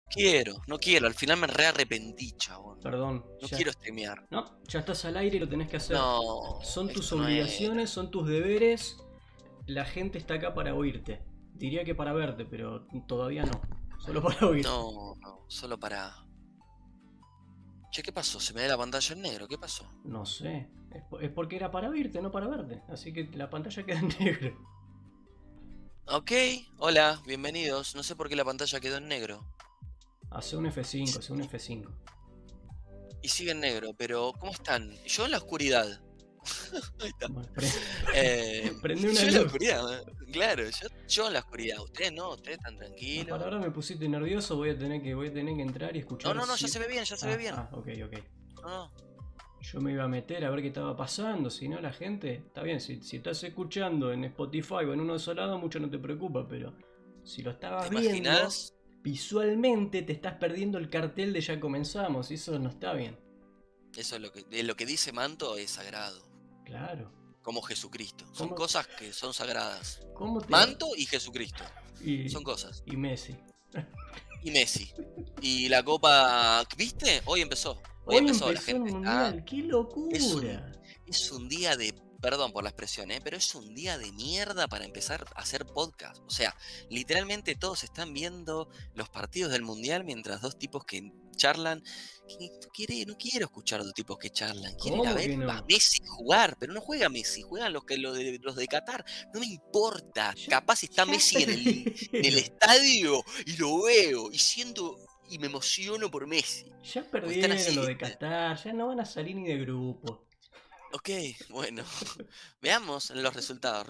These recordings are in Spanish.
no quiero. Al final me re arrepentí, chabón. Perdón, No ya. quiero streamear. No, ya estás al aire y lo tenés que hacer. No, Son tus esto no era. obligaciones, son tus deberes. La gente está acá para oírte. Diría que para verte, pero todavía no. Solo para oírte. No, solo para... Che, ¿qué pasó? Se me da la pantalla en negro, ¿qué pasó? No sé. Es porque era para oírte, no para verte. Así que la pantalla queda en negro. Ok, hola, bienvenidos. No sé por qué la pantalla quedó en negro. Hace un F5, hace un F5. Y sigue en negro, pero ¿cómo están? Yo en la oscuridad. Ahí está. Bueno, Yo prende una en la luz. oscuridad, claro, yo en la oscuridad. Ustedes no, ustedes están Para tranquilos. ahora me pusiste nervioso, voy a tener que entrar y escuchar. No, ya se ve bien, ya se ve bien. Ok. No. Yo me iba a meter a ver qué estaba pasando, si no la gente... Está bien, si estás escuchando en Spotify o en uno de esos lados, mucho no te preocupa, pero si lo estabas ¿Te viendo, imaginas? visualmente te estás perdiendo el cartel de ya comenzamos, y eso no está bien. Eso es lo que dice Manto es sagrado. Claro. Como Jesucristo. Son ¿Cómo? cosas que son sagradas. ¿Cómo te Manto y Jesucristo. y, Son cosas. y Messi. Y Messi. Y la Copa, ¿viste? Hoy empezó. Hoy Hoy empezó, la empezó el gente mundial, está... qué locura. Es un día de... Perdón por la expresión, pero es un día de mierda para empezar a hacer podcast. O sea, literalmente todos están viendo los partidos del mundial mientras dos tipos que charlan. No quiero escuchar a dos tipos que charlan. Quiero ir a ¿Cómo ver que no? a Messi jugar, pero no juega Messi, juegan los de Qatar. No me importa. Capaz está Messi en el estadio y lo veo y siento y me emociono por Messi. Ya Porque están perdieron así, lo de ¿viste? Qatar, ya no van a salir ni de grupo. Ok, bueno. Veamos los resultados.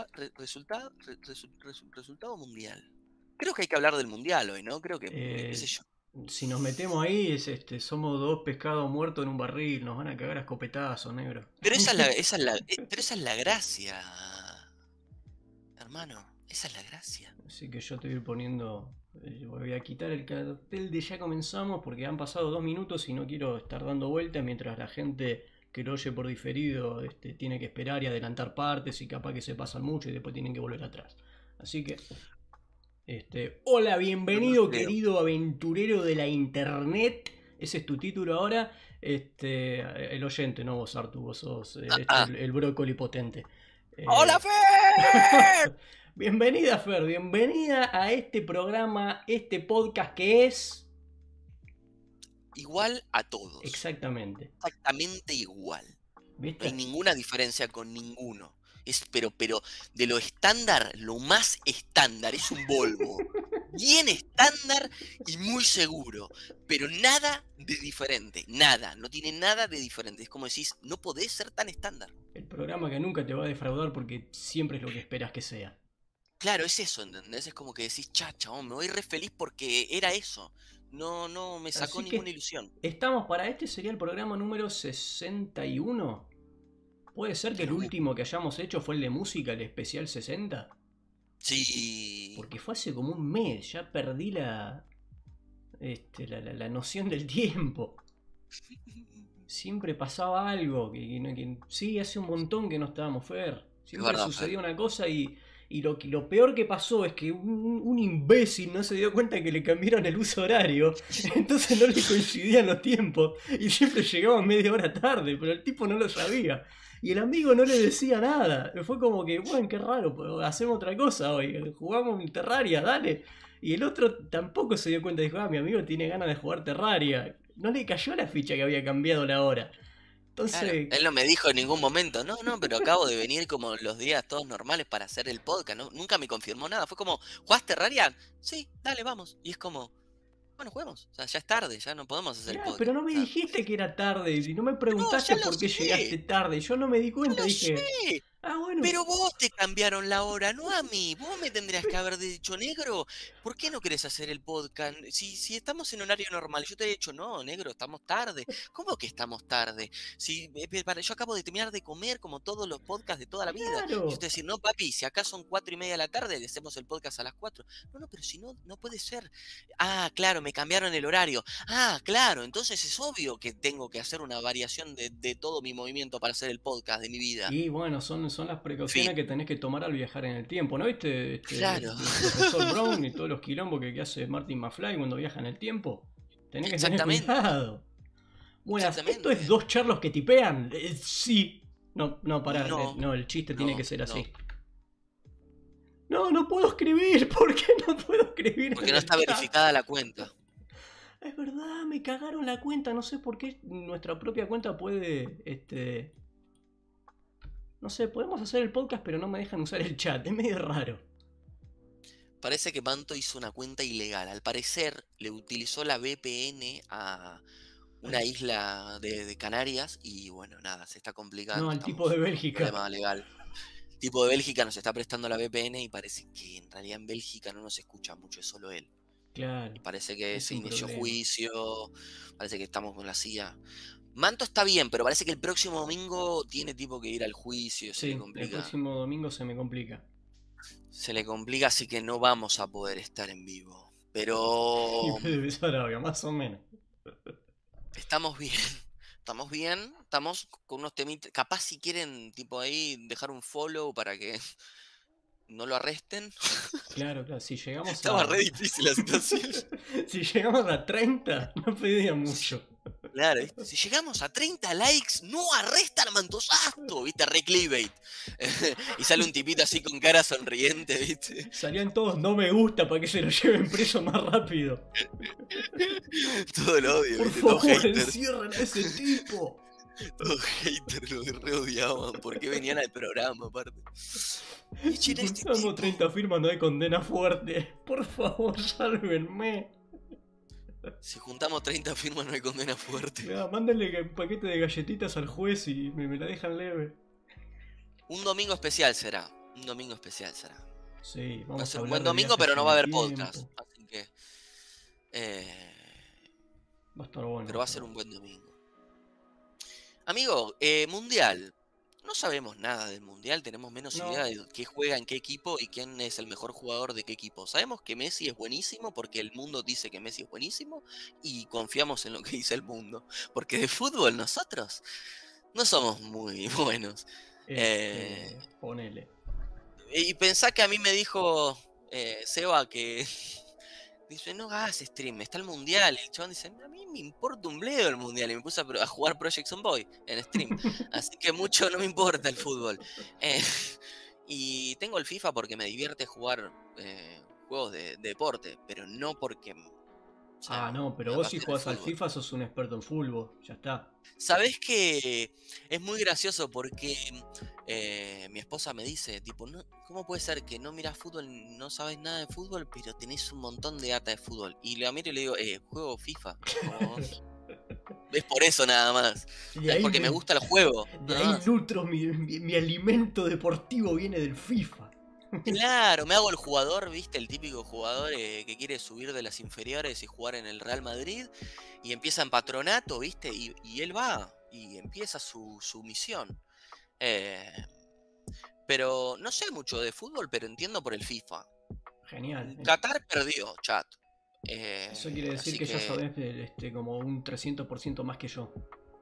Resultado mundial. Creo que hay que hablar del mundial hoy, ¿no? Creo que, qué sé yo. Si nos metemos ahí, somos dos pescados muertos en un barril, nos van a cagar a escopetazos, negro. Pero pero esa es la gracia, hermano. Esa es la gracia. Así que yo te voy a ir poniendo. Voy a quitar el cartel de ya comenzamos porque han pasado 2 minutos y no quiero estar dando vueltas mientras la gente que lo oye por diferido tiene que esperar y adelantar partes y capaz que se pasan mucho y después tienen que volver atrás. Así que, hola, No lo bienvenido creo. querido aventurero de la internet. Ese es tu título ahora. El oyente, no vos, Artu, vos sos el brócoli potente. ¡Hola, Fer! Bienvenida, Fer, bienvenida a este programa, este podcast que es... Igual a todos. Exactamente. Exactamente igual. ¿Viste? No hay ninguna diferencia con ninguno. Pero de lo estándar, lo más estándar, es un Volvo. Bien estándar y muy seguro. Pero nada de diferente. Nada. No tiene nada de diferente. Es como decís, no podés ser tan estándar. El programa que nunca te va a defraudar porque siempre es lo que esperas que sea. Claro, es eso, ¿entendés? Es como que decís, chabón, me voy re feliz porque era eso. No me sacó Así ninguna que ilusión. estamos para sería el programa número 61. ¿Puede ser que Qué el locura. último que hayamos hecho fue el de música, el especial 60? Sí. Porque fue hace como un mes, ya perdí la noción del tiempo. Siempre pasaba algo. Sí, hace un montón que no estábamos, Fer. Es Siempre verdad, Fer. sucedía una cosa y lo peor que pasó es que un imbécil no se dio cuenta que le cambiaron el uso horario. Entonces no le coincidían los tiempos. Y siempre llegaba media hora tarde, pero el tipo no lo sabía. Y el amigo no le decía nada. Fue como que, bueno, qué raro, pues, hacemos otra cosa hoy. Jugamos en Terraria, dale. Y el otro tampoco se dio cuenta. Dijo, mi amigo tiene ganas de jugar Terraria. No le cayó la ficha que había cambiado la hora. Claro, Entonces, él no me dijo en ningún momento, no, pero acabo de venir como los días todos normales para hacer el podcast, ¿no? Nunca me confirmó nada, fue como, ¿jugás Terraria? Sí, dale, vamos. Y es como, bueno, juguemos, o sea, ya es tarde, ya no podemos hacer el mirá, pero podcast. no me O sea, dijiste que era tarde y no me no, preguntaste ya lo por qué llegaste sé, tarde. Yo no me di ya cuenta, lo dije, sé. bueno, Pero vos te cambiaron la hora, no a mí. Vos me tendrías que haber dicho, negro, ¿por qué no querés hacer el podcast? Si estamos en horario normal, yo te he dicho, no, negro, estamos tarde. ¿Cómo que estamos tarde? Yo acabo de terminar de comer como todos los podcasts de toda la vida. Y yo claro. te decir, no, papi, si acá son 4:30 de la tarde, le hacemos el podcast a las 4. No, pero si no, no puede ser. Ah, claro, me cambiaron el horario. Ah, claro, entonces es obvio que tengo que hacer una variación de todo mi movimiento para hacer el podcast de mi vida. Y bueno, son son las precauciones Fin. que tenés que tomar al viajar en el tiempo, ¿no viste? Claro. El profesor Brown y todos los quilombos que hace Martin McFly cuando viaja en el tiempo. Tenés que tener Exactamente. cuidado. Buenas, ¿esto es Exactamente. dos charlos que tipean? Sí. No, pará, No, no, el chiste tiene no, que ser así. no. No puedo escribir. ¿Por qué no puedo escribir Porque en no el está chat? verificada la cuenta. Es verdad, me cagaron la cuenta. No sé por qué nuestra propia cuenta puede. No sé, podemos hacer el podcast, pero no me dejan usar el chat. Es medio raro. Parece que Manto hizo una cuenta ilegal. Al parecer le utilizó la VPN a una isla de Canarias y bueno, nada, se está complicando. No, el tipo de Estamos con un Bélgica. problema legal. El tipo de Bélgica nos está prestando la VPN y parece que en realidad en Bélgica no nos escucha mucho, es solo él. Claro, Y parece que es se un inició problema. juicio, parece que estamos con la CIA. Manto está bien, pero parece que el próximo domingo tiene tipo que ir al juicio, se le Sí, el complica. próximo domingo se me complica. Se le complica, así que no vamos a poder estar en vivo. Y Pero de Sarabia, más o menos. estamos bien. Estamos bien, estamos con unos temitas. Capaz si quieren, tipo ahí, dejar un follow para que no lo arresten. Claro, si llegamos Estaba re difícil la situación. si llegamos a 30, no pedía mucho. Claro, ¿viste? Si llegamos a 30 likes, no arrestan a Mantosasto, ¿viste? Re clickbait. Y sale un tipito así con cara sonriente, ¿viste? Salían todos no me gusta para que se lo lleven preso más rápido. Todo el odio, Por ¿viste? Todo favor, hater. encierren a ese tipo. Todo hater, lo re odiaban. ¿Por qué venían al programa, aparte? Si Echen a este juntamos tipo. 30 firmas no hay condena fuerte. Por favor, sálvenme. Si juntamos 30 firmas no hay condena fuerte. Mándenle un paquete de galletitas al juez y me la dejan leve. Un domingo especial será. Un domingo especial será. Sí, Va a vamos a ser un hablar buen de domingo, viajes pero en no va a el haber tiempo. podcast. Así que. Va a estar bueno. Pero va a ser un buen domingo. Amigo, Mundial. No sabemos nada del Mundial, tenemos menos No. idea de qué juega en qué equipo y quién es el mejor jugador de qué equipo. Sabemos que Messi es buenísimo porque el mundo dice que Messi es buenísimo y confiamos en lo que dice el mundo. Porque de fútbol nosotros no somos muy buenos. Ponele. Y pensá que a mí me dijo Seba que dice, no hagas stream, está el mundial. Y el chabón dice, a mí me importa un bledo el mundial. Y me puse a jugar Project Zomboid en stream. Así que mucho no me importa el fútbol. Y tengo el FIFA porque me divierte jugar juegos de deporte, pero no porque... O sea, No, pero me vos si apasiona el jugás al fútbol. FIFA sos un experto en fútbol. Ya está. ¿Sabés que es muy gracioso porque mi esposa me dice, tipo, no, ¿cómo puede ser que no miras fútbol, no sabes nada de fútbol, pero tenés un montón de data de fútbol? Y le miro y le digo, juego FIFA. Como, es por eso nada más. Es porque me gusta el juego. De ahí nutro mi alimento deportivo viene del FIFA. Claro, me hago el jugador, ¿viste? El típico jugador que quiere subir de las inferiores y jugar en el Real Madrid y empieza en patronato, ¿viste? Y él va y empieza su misión. Pero no sé mucho de fútbol, pero entiendo por el FIFA. Genial. Qatar perdió, chat. Eso quiere decir que ya sabés como un 300% más que yo.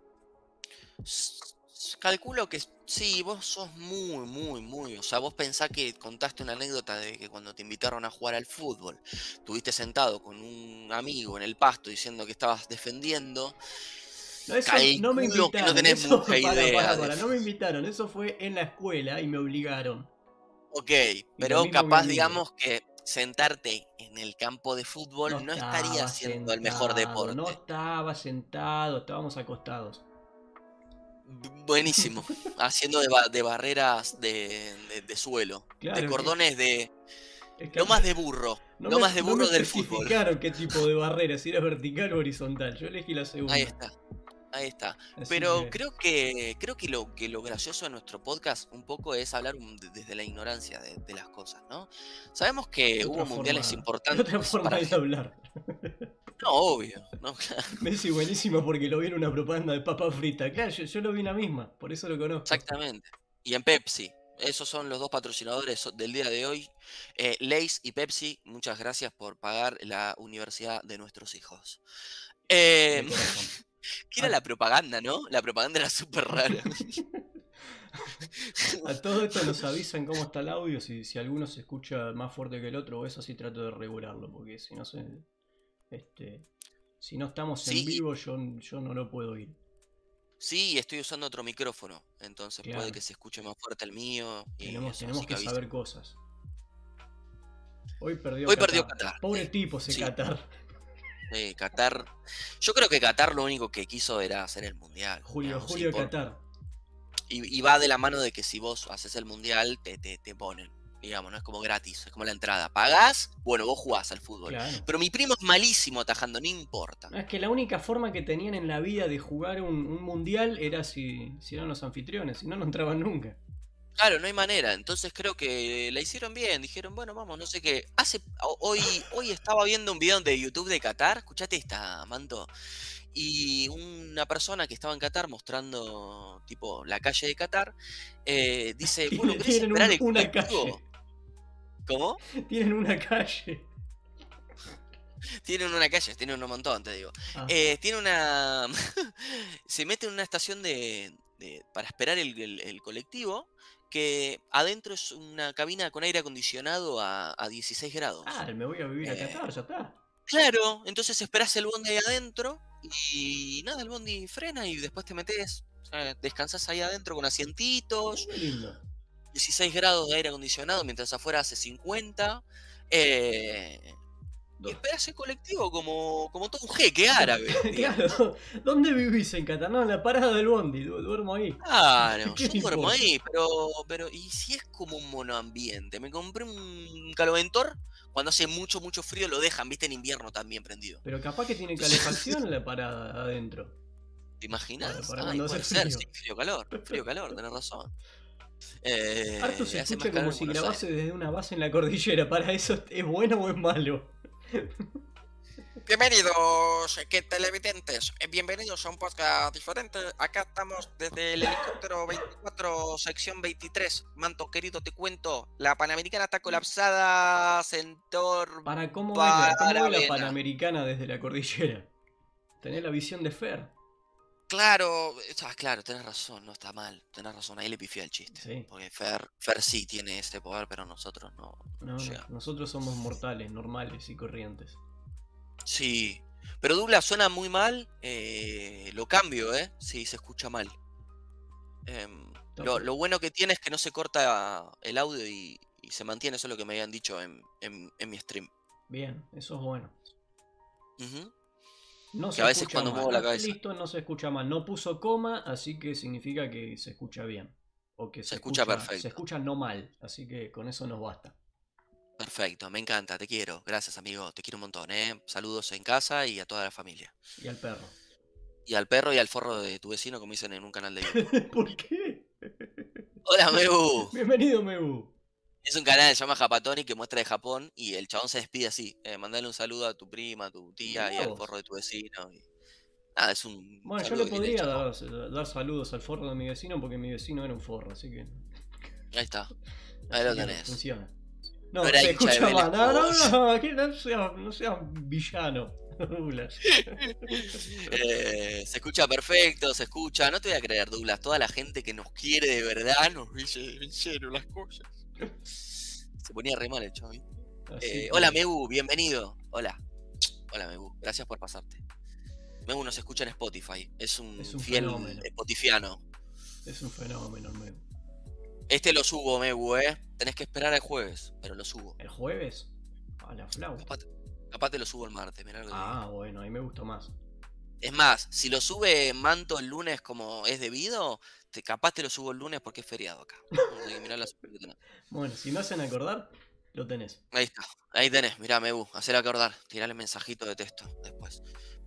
Calculo que sí, vos sos muy. O sea, vos pensás que contaste una anécdota de que cuando te invitaron a jugar al fútbol, estuviste sentado con un amigo en el pasto diciendo que estabas defendiendo. No, eso no me invitaron. Que no tenés mucha idea. No me invitaron. Eso fue en la escuela y me obligaron. Ok, pero capaz, digamos que sentarte en el campo de fútbol no estaría siendo el mejor deporte. No estaba sentado, estábamos acostados. Buenísimo, haciendo de barreras de suelo, claro, de cordones de... Lo más de burro, lo más de burro del fútbol. No especificaron qué tipo de barrera, si era vertical o horizontal, yo elegí la segunda. Ahí está. Pero creo que lo gracioso de nuestro podcast un poco es hablar desde la ignorancia de las cosas, ¿no? Sabemos que hubo mundiales importantes. De otra forma de hablar. No, obvio. No, claro. Messi buenísimo porque lo vi en una propaganda de papa frita. Claro, yo lo vi en la misma, por eso lo conozco. Exactamente. Y en Pepsi. Esos son los dos patrocinadores del día de hoy. Lay's y Pepsi, muchas gracias por pagar la universidad de nuestros hijos. Que era la propaganda, ¿no? La propaganda era súper rara. A todo esto nos avisan cómo está el audio, si alguno se escucha más fuerte que el otro o eso, así trato de regularlo, porque si no si no estamos en Sí, vivo yo no lo puedo oír. sí, estoy usando otro micrófono, entonces puede Claro, que se escuche más fuerte el mío y eso, tenemos así que que avisen. saber cosas. Hoy perdió Hoy perdió Qatar. Qatar, Pobre tipo ese sí, Qatar. Qatar. Yo creo que Qatar lo único que quiso era hacer el mundial, digamos, Julio Qatar. y va de la mano de que si vos haces el mundial, te ponen. Digamos, no es como gratis, es como la entrada. Pagás, bueno, vos jugás al fútbol. Claro. Pero mi primo es malísimo atajando, no importa. Es que la única forma que tenían en la vida de jugar un mundial era si eran los anfitriones, si no, no entraban nunca. Claro, no hay manera. Entonces creo que la hicieron bien. Dijeron, bueno, vamos, no sé qué. Hoy estaba viendo un video de YouTube de Qatar. Escuchate esta, Manto. Y una persona que estaba en Qatar mostrando, tipo, la calle de Qatar, dice, bueno, ¿querés Tienen esperar el una colectivo? calle. ¿Cómo? Tienen una calle. Tienen una calle, tienen un montón, te digo. Ah. Tiene una... Se mete en una estación para esperar el colectivo, que adentro es una cabina con aire acondicionado a 16 grados. Ah, me voy a vivir a Qatar, ya está. Claro, entonces esperás el bondi ahí adentro y nada, el bondi frena y después te metes, descansás ahí adentro con asientitos, Qué lindo. 16 grados de aire acondicionado mientras afuera hace 50. Y esperás el colectivo como todo un jeque árabe. Claro, ¿dónde vivís en Qatar? No, en la parada del bondi, duermo ahí. Claro, ¿Qué yo duermo importa? ahí, pero ¿y si es como un monoambiente? Me compré un caloventor, cuando hace mucho, mucho frío lo dejan, viste, en invierno también prendido. Pero capaz que tiene calefacción en la parada adentro. ¿Te imaginas? Para Ay, cuando hace puede ser, frío. sí, frío, calor, tenés razón. Harto se Hace más escucha como calor en si Buenos grabase Aires. desde una base en la cordillera. ¿Para eso es bueno o es malo? Bienvenidos, ¿qué televidentes? Bienvenidos a un podcast diferente. Acá estamos desde el helicóptero 24, sección 23. Manto querido, te cuento. La Panamericana está colapsada, sector ¿Cómo ve la Paravena. Panamericana desde la cordillera? Tenés la visión de Fer. Claro, claro, tenés razón, no está mal, tenés razón, ahí le pifié el chiste. Sí. Porque Fer sí tiene ese poder, pero nosotros no. No, nosotros somos mortales, normales y corrientes. Sí, pero Douglas suena muy mal, lo cambio, si se escucha mal. Lo bueno que tiene es que no se corta el audio y se mantiene, eso es lo que me habían dicho en mi stream. Bien, eso es bueno. No que se a veces escucha cuando mal. muevo la cabeza. Listo, no se escucha mal. No puso coma, así que significa que se escucha bien. O que se escucha perfecto. Se escucha no mal, así que con eso nos basta. Perfecto, me encanta, te quiero. Gracias, amigo, te quiero un montón, Saludos en casa y a toda la familia. Y al perro. Y al perro y al forro de tu vecino, como dicen en un canal de YouTube. ¿Por qué? Hola, Mebu. Bienvenido, Mebu. Es un canal que se llama Japatoni que muestra de Japón y el chabón se despide así. Mandale un saludo a tu prima, a tu tía y al forro de tu vecino. Nada, es un. Bueno, yo le podría dar saludos al forro de mi vecino porque mi vecino era un forro, así que. Ahí está. Ahí lo tenés. Funciona. No, no se escucha mal. No, que no sea villano. Douglas. Se escucha perfecto, se escucha. No te voy a creer, Douglas. Toda la gente que nos quiere de verdad nos dice en serio las cosas. Se ponía re mal el chavo. Hola, Mebu, bienvenido. Hola. Hola, Mebu. Gracias por pasarte. Mebu nos escucha en Spotify. Es un fiel spotifiano. Es un fenómeno, Mebu. Este lo subo, Mebu, Tenés que esperar el jueves, pero lo subo. ¿El jueves? A la flauta. Capaz te lo subo el martes, mirá lo que digo. Bueno, ahí me gustó más. Es más, si lo sube Manto el lunes como es debido, capaz te lo subo el lunes porque es feriado acá. Bueno, si me hacen acordar, lo tenés. Ahí está, ahí tenés, mirá, Mebu, hacer acordar, tirarle mensajito de texto después.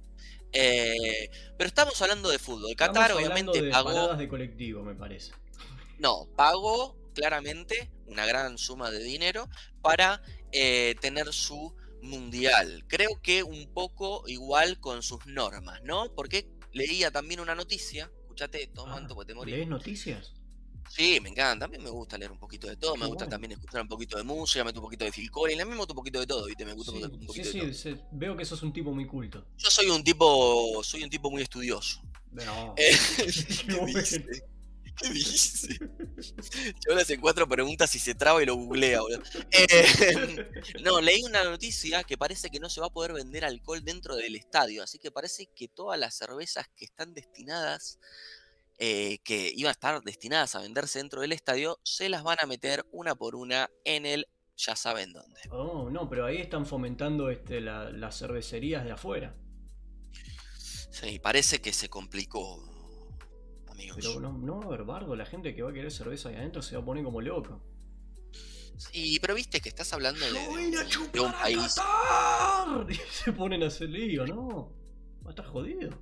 Pero estamos hablando de fútbol. Qatar obviamente pagó. Paradas de colectivo, me parece. No, pagó claramente una gran suma de dinero para tener su mundial. Creo que un poco igual con sus normas, ¿no? Porque leía también una noticia. Escuchate esto, Manto, porque te morís. ¿Lees noticias? Sí, me encanta. A mí me gusta leer un poquito de todo. Me gusta también escuchar un poquito de música, me gusta un poquito de Phil Collins. A mí me gusta un poquito de todo, ¿viste? Me gusta un poquito de todo. Sí, veo que sos un tipo muy culto. Yo soy un tipo muy estudioso. No. ¿Qué dice? Yo le hace 4 preguntas y se traba y lo googlea, boludo. No, leí una noticia que parece que no se va a poder vender alcohol dentro del estadio. Así que parece que todas las cervezas que están destinadas, que iban a estar destinadas a venderse dentro del estadio, se las van a meter una por una en el ya saben dónde. Oh, no, pero ahí están fomentando las cervecerías de afuera. Sí, parece que se complicó, Pero amigos. no va a haber bardo, la gente que va a querer cerveza ahí adentro se va a poner como loco. Sí, pero viste que estás hablando ¡Yo vine a de un chupar a país. Qatar! Y se ponen a hacer lío, ¿no? Va a estar jodido.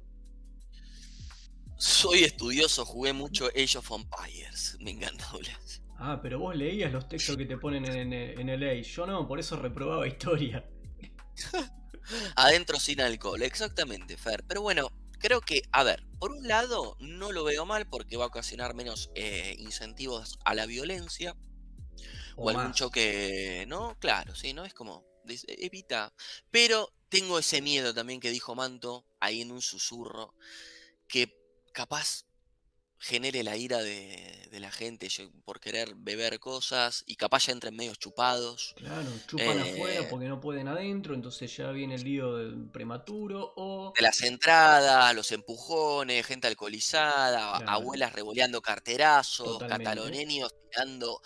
Soy estudioso, jugué mucho Age of Empires. Me encanta hablar. Ah, pero vos leías los textos que te ponen en el Age. Yo no, por eso reprobaba historia. Adentro sin alcohol, exactamente, Fer. Pero bueno, creo que, a ver, por un lado no lo veo mal porque va a ocasionar menos incentivos a la violencia O o algún más. choque, ¿no? Claro, sí, ¿no? Es como, evita. Pero tengo ese miedo también que dijo Manto ahí en un susurro, que capaz genere la ira de la gente por querer beber cosas y capaz ya entren medios chupados. Claro, chupan afuera eh, porque no pueden adentro, entonces ya viene el lío del prematuro o... de las entradas, los empujones, gente alcoholizada, Claro, abuelas revoleando carterazos, totalmente. catalaneños tirando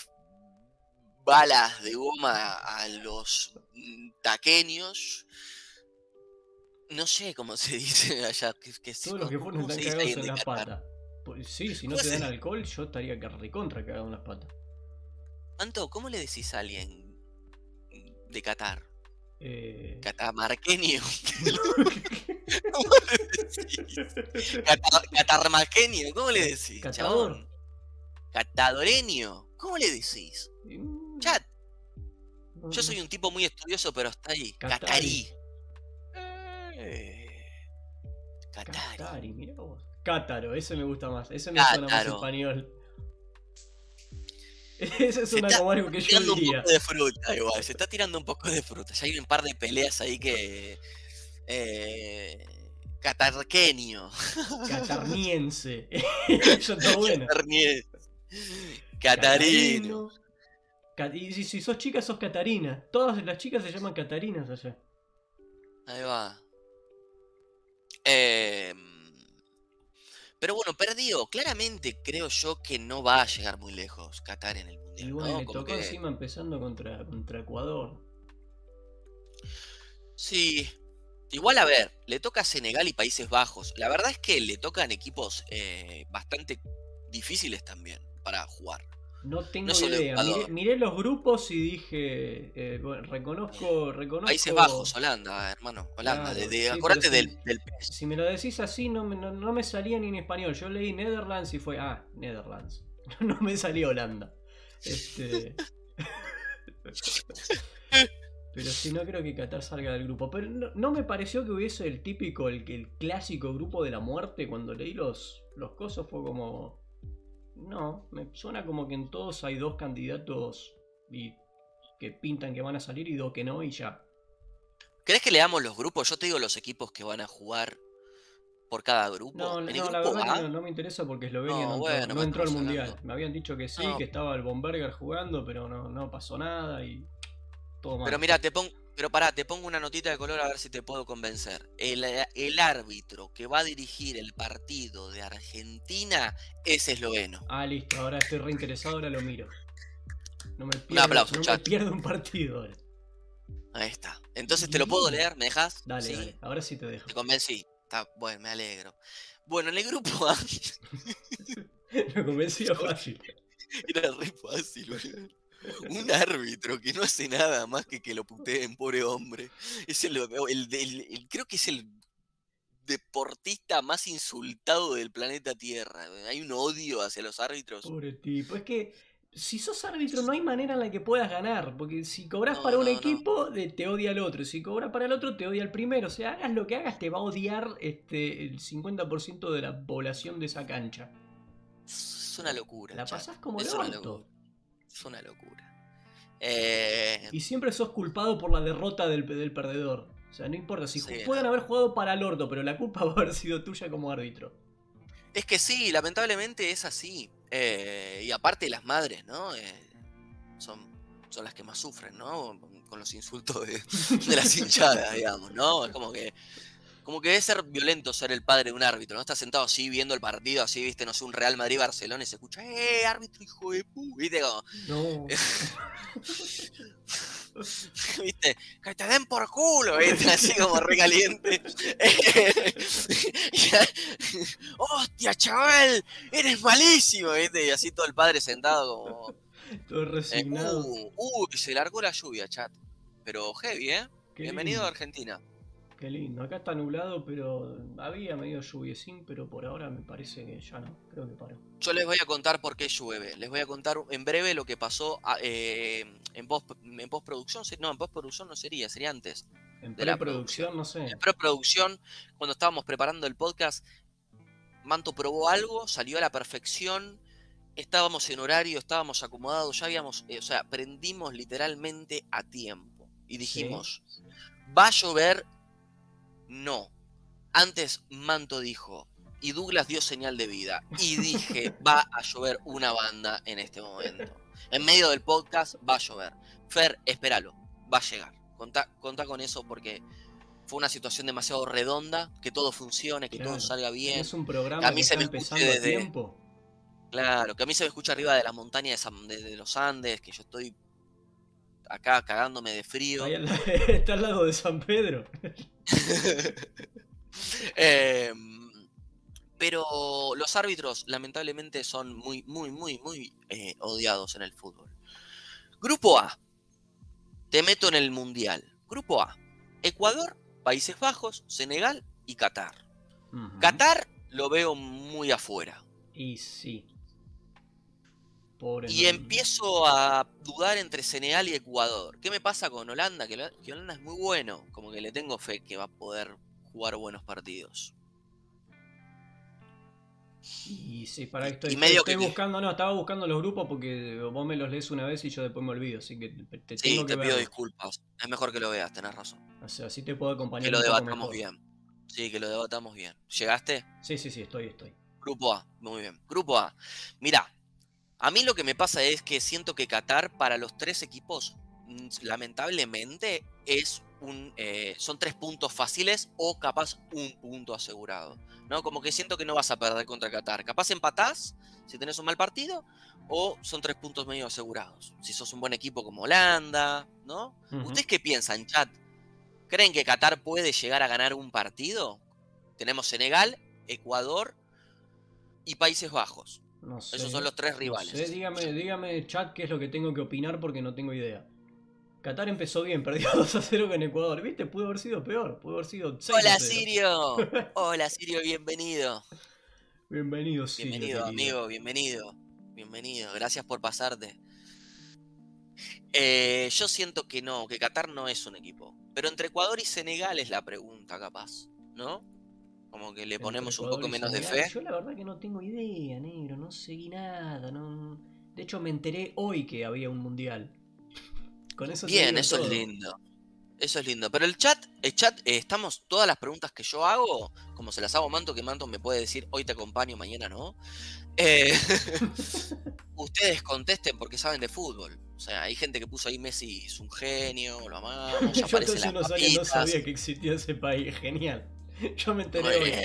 balas de goma a los taqueños. No sé cómo se dice allá, Todos los que fueron ¿cómo están se dice cagados alguien en de las Qatar? patas. Pues sí, si no ¿Cómo te se dan dice? alcohol, yo estaría recontra cagado en las patas. Anto, ¿cómo le decís a alguien de Qatar? Eh... Catamarqueño. ¿Cómo le decís? Catarmaqueño, ¿cómo le decís, Catador. chabón? Catadoreño, ¿cómo le decís? Mm, Chat, No, yo no soy un sé. tipo muy estudioso, pero hasta ahí. Qatari. Catarí. Eh, Catari. Qatari, mirá vos. Cátaro, ese me gusta más. Ese me suena más Cátaro. español. Ese Se suena está como algo que yo tirando un diría. poco de fruta, igual. Se está tirando un poco de fruta. Ya hay un par de peleas ahí que. Eh, Catarqueño. Catarniense. Eso está bueno. Catarnie- Catarino. Catarino. Y si sos chica, sos Catarina. Todas las chicas se llaman Catarinas allá. Ahí va. Em, pero bueno, perdió. Claramente creo yo que no va a llegar muy lejos Qatar en el Y Mundial, bueno, ¿no? le Como tocó que encima empezando contra Ecuador. sí. Igual a ver, le toca a Senegal y Países Bajos. La verdad es que le tocan equipos bastante difíciles también para jugar. No No tengo solo idea. Ecuador. Miré los grupos y dije. Bueno, Países Bajos, reconozco. Holanda, hermano. Holanda. Claro, sí, pero Acordate del PES. si me lo decís así, no me salía ni en español. Yo leí Netherlands y fue. Ah, Netherlands. No me salió Holanda. Este. Pero si no creo que Qatar salga del grupo. Pero no me pareció que hubiese el típico, el clásico grupo de la muerte. Cuando leí los cosos fue como. No, me suena como que en todos hay dos candidatos y que pintan que van a salir y dos que no y ya. ¿Crees que le damos los grupos? Yo te digo los equipos que van a jugar por cada grupo. No, En el no, la grupo verdad que A, no me interesa porque Eslovenia no, bueno, no pero entró al estamos mundial. hablando. Me habían dicho que sí, No, que estaba el Bomberger jugando, pero no pasó nada y todo pero mal. mira, pero pará, te pongo una notita de color a ver si te puedo convencer. El árbitro que va a dirigir el partido de Argentina es esloveno. Ah, listo, ahora estoy reinteresado, ahora lo miro. Un aplauso, No me chat. pierdo un partido ahora. Ahí está. Entonces te lo puedo Bien. leer, ¿me dejas? Dale, ¿Sí? dale, ahora sí te dejo. Te convencí. Está, bueno, me alegro. Bueno, en el grupo A Me convencía fácil. era re fácil, boludo. Un árbitro que no hace nada más que lo puteen, pobre hombre. Es creo que es el deportista más insultado del planeta Tierra. Hay un odio hacia los árbitros. Pobre tipo. Es que si sos árbitro no hay manera en la que puedas ganar. Porque si cobras para No, un no, no. equipo, te odia el otro. Si cobras para el otro, te odia el primero. O sea, hagas lo que hagas, te va a odiar el 50% de la población de esa cancha. Es una locura, La chat. pasás como el Es una locura. orto. Es una locura. Eh, Y siempre sos culpado por la derrota del perdedor. O sea, no importa. Si sí, pueden haber jugado para el orto, pero la culpa va a haber sido tuya como árbitro. Es que sí, lamentablemente es así. Y aparte las madres, ¿no? Son, son las que más sufren, ¿no? Con los insultos de las hinchadas, digamos, ¿no? Es como que debe ser violento ser el padre de un árbitro, ¿no? Estás sentado así viendo el partido, así, viste, no sé, un Real Madrid-Barcelona y se escucha, árbitro, hijo de pu, viste, como, No. viste, que te den por culo, viste, así como recaliente. Hostia, chaval, eres malísimo, viste, y así todo el padre sentado como, Todo resignado. se largó la lluvia, chat. Pero heavy, ¿eh? Qué Bienvenido lindo. a Argentina. Qué lindo. Acá está nublado, pero había medio lluviecín, pero por ahora me parece que ya no. Creo que paró. Yo les voy a contar por qué llueve. Les voy a contar en breve lo que pasó en postproducción. No, en postproducción no sería antes En de la producción. preproducción, no sé. En preproducción, cuando estábamos preparando el podcast, Manto probó algo, salió a la perfección, estábamos en horario, estábamos acomodados, ya habíamos, o sea, prendimos literalmente a tiempo. Y dijimos, ¿va a llover? No. Antes Manto dijo, y Douglas dio señal de vida, y dije, va a llover una banda en este momento. En medio del podcast va a llover. Fer, espéralo, va a llegar. Contá con eso porque fue una situación demasiado redonda, que todo funcione, que todo salga bien. Es un programa Que a mí que se está me empezando escuche a tiempo. Claro, que a mí se me escucha arriba de la montaña de los Andes, que yo estoy acá cagándome de frío. Está al lado de San Pedro. Pero los árbitros lamentablemente son muy odiados en el fútbol. Grupo A, te meto en el Mundial. Grupo A, Ecuador, Países Bajos, Senegal y Qatar. Qatar lo veo muy afuera. Y sí. Pobre y empiezo a dudar entre Senegal y Ecuador. ¿Qué me pasa con Holanda? Que Holanda es muy bueno. Como que le tengo fe que va a poder jugar buenos partidos. Y sí, para esto estoy buscando, no, estaba buscando los grupos porque vos me los lees una vez y yo después me olvido, así que te tengo que ver. Sí, te pido disculpas. Es mejor que lo veas, tenés razón. O sea, así te puedo acompañar. Que lo debatamos bien. Sí, que lo debatamos bien. ¿Llegaste? Sí, estoy. Grupo A, muy bien. Grupo A. Mirá, a mí lo que me pasa es que siento que Qatar para los tres equipos, lamentablemente, son 3 puntos fáciles o capaz un punto asegurado, ¿no? Como que siento que no vas a perder contra Qatar. Capaz empatás si tenés un mal partido o son 3 puntos medio asegurados. Si sos un buen equipo como Holanda, ¿no? ¿Ustedes qué piensan, chat? ¿Creen que Qatar puede llegar a ganar un partido? Tenemos Senegal, Ecuador y Países Bajos. No sé, esos son los 3 rivales. No sé, dígame, chat, qué es lo que tengo que opinar porque no tengo idea. Qatar empezó bien, perdió 2-0 con Ecuador. ¿Viste? Pudo haber sido peor, pudo haber sido 6-0. Hola Sirio, hola Sirio, bienvenido. Bienvenido, Sirio. Bienvenido, amigo, bienvenido. Gracias por pasarte. Yo siento que no, que Qatar no es un equipo. Pero entre Ecuador y Senegal es la pregunta, capaz, ¿no? Como que le ponemos un poco menos de fe. Yo la verdad que no tengo idea, negro, no seguí nada. No... De hecho, me enteré hoy que había un mundial. Con eso bien, eso todo. Es lindo. Eso es lindo. Pero el chat, estamos, todas las preguntas que yo hago, como se las hago a Manto, que Manto me puede decir, hoy te acompaño, mañana no. Ustedes contesten porque saben de fútbol. O sea, hay gente que puso ahí Messi es un genio, lo amamos. Yo hace unos años no sabía que existía ese país, genial. Yo me enteré hoy.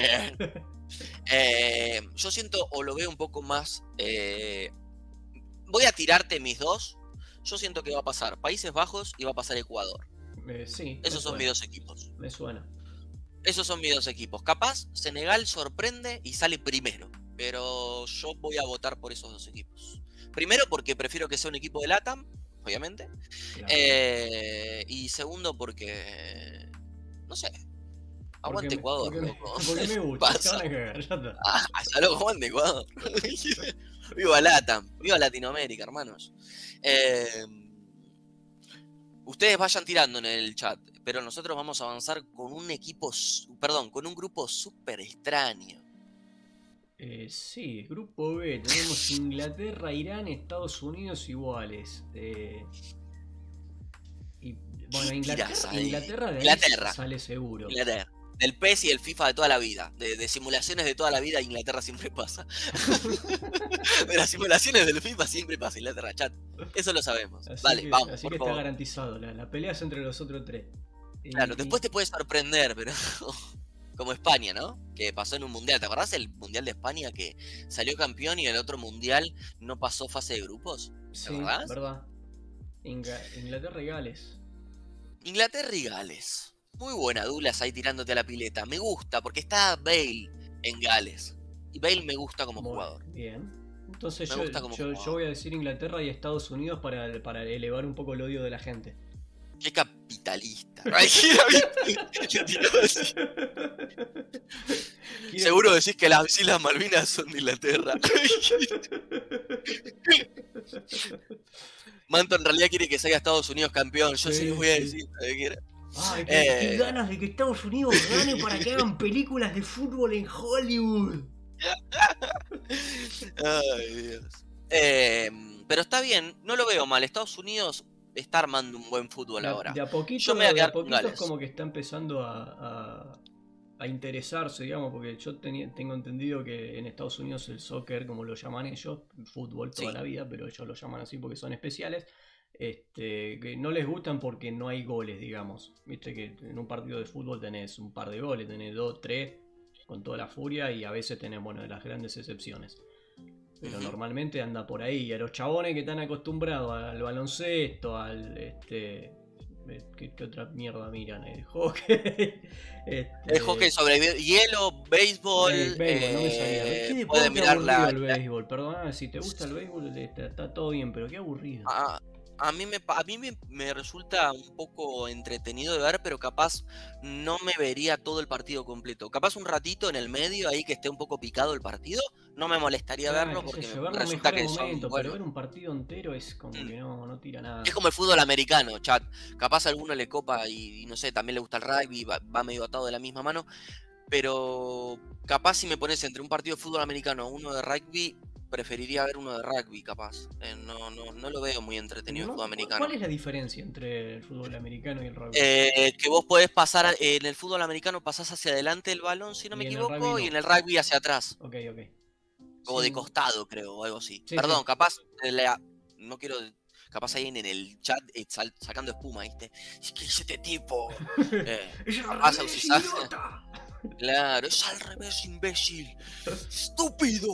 Yo siento o lo veo un poco más. Voy a tirarte mis dos. Yo siento que va a pasar Países Bajos y va a pasar Ecuador. Sí. Esos son mis 2 equipos. Me suena. Esos son mis 2 equipos. Capaz Senegal sorprende y sale primero. Pero yo voy a votar por esos 2 equipos. Primero porque prefiero que sea un equipo de LATAM, obviamente. Claro. Y segundo porque... No sé. Aguante Ecuador, loco. Porque me gusta. Se van a cagar, ya está. Hasta luego, aguante Ecuador. Viva LATAM, viva Latinoamérica, hermanos. Ustedes vayan tirando en el chat, pero nosotros vamos a avanzar con un con un grupo súper extraño. Sí, grupo B, tenemos Inglaterra, Irán, Estados Unidos iguales. Y bueno, Inglaterra sale seguro. Del PES y el FIFA de toda la vida. De simulaciones de toda la vida, Inglaterra siempre pasa. De las simulaciones del FIFA siempre pasa Inglaterra, chat. Eso lo sabemos. Así Dale, que, vamos, así por que está favor. garantizado. La pelea es entre los otros tres. Claro, después te puede sorprender, pero como España, ¿no? Que pasó en un mundial. ¿Te acordás el mundial de España que salió campeón y el otro mundial no pasó fase de grupos? ¿Te Sí, acordás? verdad. Inglaterra y Gales. Inglaterra y Gales. Muy buena, Douglas, ahí tirándote a la pileta. Me gusta, porque está Bale en Gales. Y Bale me gusta como jugador. Bien. Entonces Me gusta como yo jugador. voy a decir Inglaterra y Estados Unidos para elevar un poco el odio de la gente. Qué capitalista. Ay, lo tiró así. Seguro decís que las Islas Malvinas son de Inglaterra. Manto en realidad quiere que salga Estados Unidos campeón. Yo sí les voy a decir. Ay, qué ganas de que Estados Unidos gane para que hagan películas de fútbol en Hollywood. Ay, Dios. Pero está bien, no lo veo mal. Estados Unidos está armando un buen fútbol ahora. De a poquito, yo me voy a quedar con con Gales. Es como que está empezando a interesarse, digamos, porque yo tengo entendido que en Estados Unidos el soccer, como lo llaman ellos, fútbol toda la vida, pero ellos lo llaman así porque son especiales, que no les gustan porque no hay goles, digamos. Viste que en un partido de fútbol tenés un par de goles, tenés 2, 3, con toda la furia, y a veces tenés, bueno, de las grandes excepciones. Pero normalmente anda por ahí. Y a los chabones que están acostumbrados al baloncesto, al ¿qué otra mierda miran? El hockey. El hockey sobre hielo, béisbol. No me salía. ¿Qué pueden mirar aburrido el béisbol? Perdóname, si te gusta el béisbol está todo bien, pero qué aburrido. A mí me resulta un poco entretenido de ver, pero capaz no me vería todo el partido completo. Capaz un ratito en el medio, ahí que esté un poco picado el partido, no me molestaría verlo porque me resulta que son buenos. Pero ver un partido entero es como que no tira nada. Es como el fútbol americano, chat. Capaz a alguno le copa y no sé, también le gusta el rugby, va medio atado de la misma mano. Pero capaz si me pones entre un partido de fútbol americano o uno de rugby, preferiría ver uno de rugby, capaz. No lo veo muy entretenido el fútbol americano. ¿Cuál es la diferencia entre el fútbol americano y el rugby? Que vos podés pasar, en el fútbol americano pasás hacia adelante el balón, si no me equivoco, y en el rugby hacia atrás. Ok. O de costado, creo, o algo así. Sí, perdón, capaz, no quiero... Capaz ahí en el chat sacando espuma, ¿viste? Es que es este tipo. ¡Es capaz Claro, es al revés, imbécil. ¡Estúpido!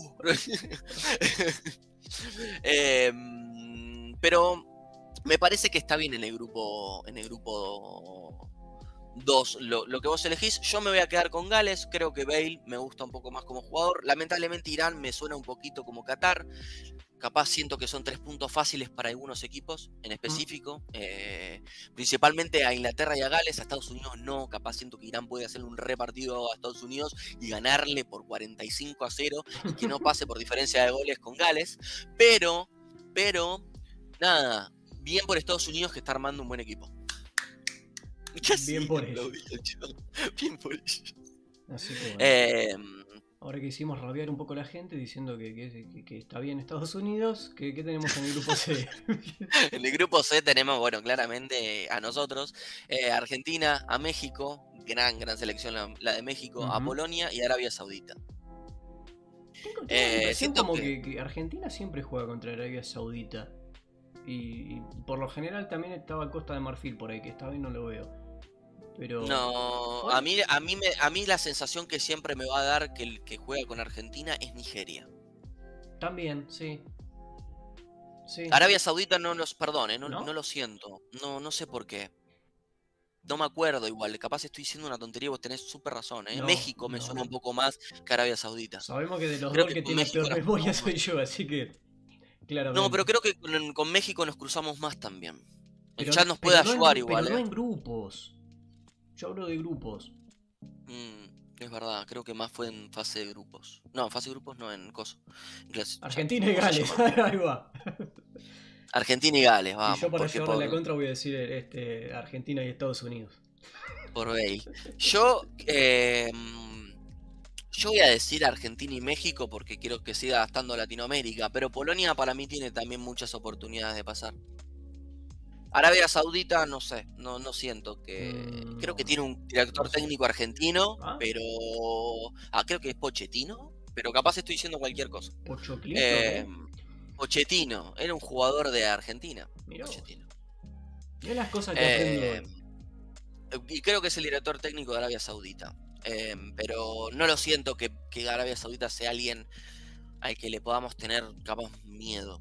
Pero me parece que está bien en el grupo 2 lo que vos elegís. Yo me voy a quedar con Gales. Creo que Bale me gusta un poco más como jugador. Lamentablemente Irán me suena un poquito como Qatar. Capaz siento que son 3 puntos fáciles para algunos equipos en específico. Principalmente a Inglaterra y a Gales. A Estados Unidos no. Capaz siento que Irán puede hacerle un repartido a Estados Unidos y ganarle por 45-0 y que no pase por diferencia de goles con Gales. Pero, nada, bien por Estados Unidos que está armando un buen equipo. Bien por ellos. Bien por ellos. Así que bueno. Ahora que hicimos rabiar un poco a la gente diciendo que está bien Estados Unidos, ¿qué tenemos en el grupo C? En el grupo C tenemos, bueno, claramente a nosotros, Argentina, a México, gran selección la de México, a Polonia y a Arabia Saudita. Siento como que Argentina siempre juega contra Arabia Saudita. Y por lo general también estaba Costa de Marfil por ahí, que esta vez no lo veo. Pero no, a mí la sensación que siempre me va a dar que el que juega con Argentina es Nigeria. También, sí. Arabia Saudita no lo siento. No sé por qué. No me acuerdo igual, capaz estoy diciendo una tontería, vos tenés súper razón, ¿eh? México me suena un poco más que Arabia Saudita. Sabemos que de los dos que tiene peor memoria soy yo, así que claramente. No, pero creo que con México nos cruzamos más también. El chat nos puede ayudar igual, pero no en grupos. Yo hablo de grupos. Es verdad, creo que más fue en fase de grupos. No, en fase de grupos no, en coso. Argentina y Gales, ahí va. Argentina y Gales, vamos. Y yo para llevarle la contra voy a decir Argentina y Estados Unidos. Por Bale. Yo voy a decir Argentina y México porque quiero que siga estando Latinoamérica, pero Polonia para mí tiene también muchas oportunidades de pasar. Arabia Saudita, no sé, no siento que... Creo que No, tiene un director no sé. técnico argentino, ¿Ah? pero... creo que es Pochettino, pero capaz estoy diciendo cualquier cosa. ¿Pochoclito Eh, qué? Pochettino, era un jugador de Argentina. Mirá vos. Pochettino. Mirá las cosas que aprendo Eh, hoy. y creo que es el director técnico de Arabia Saudita. Pero no lo siento que Arabia Saudita sea alguien al que le podamos tener capaz miedo.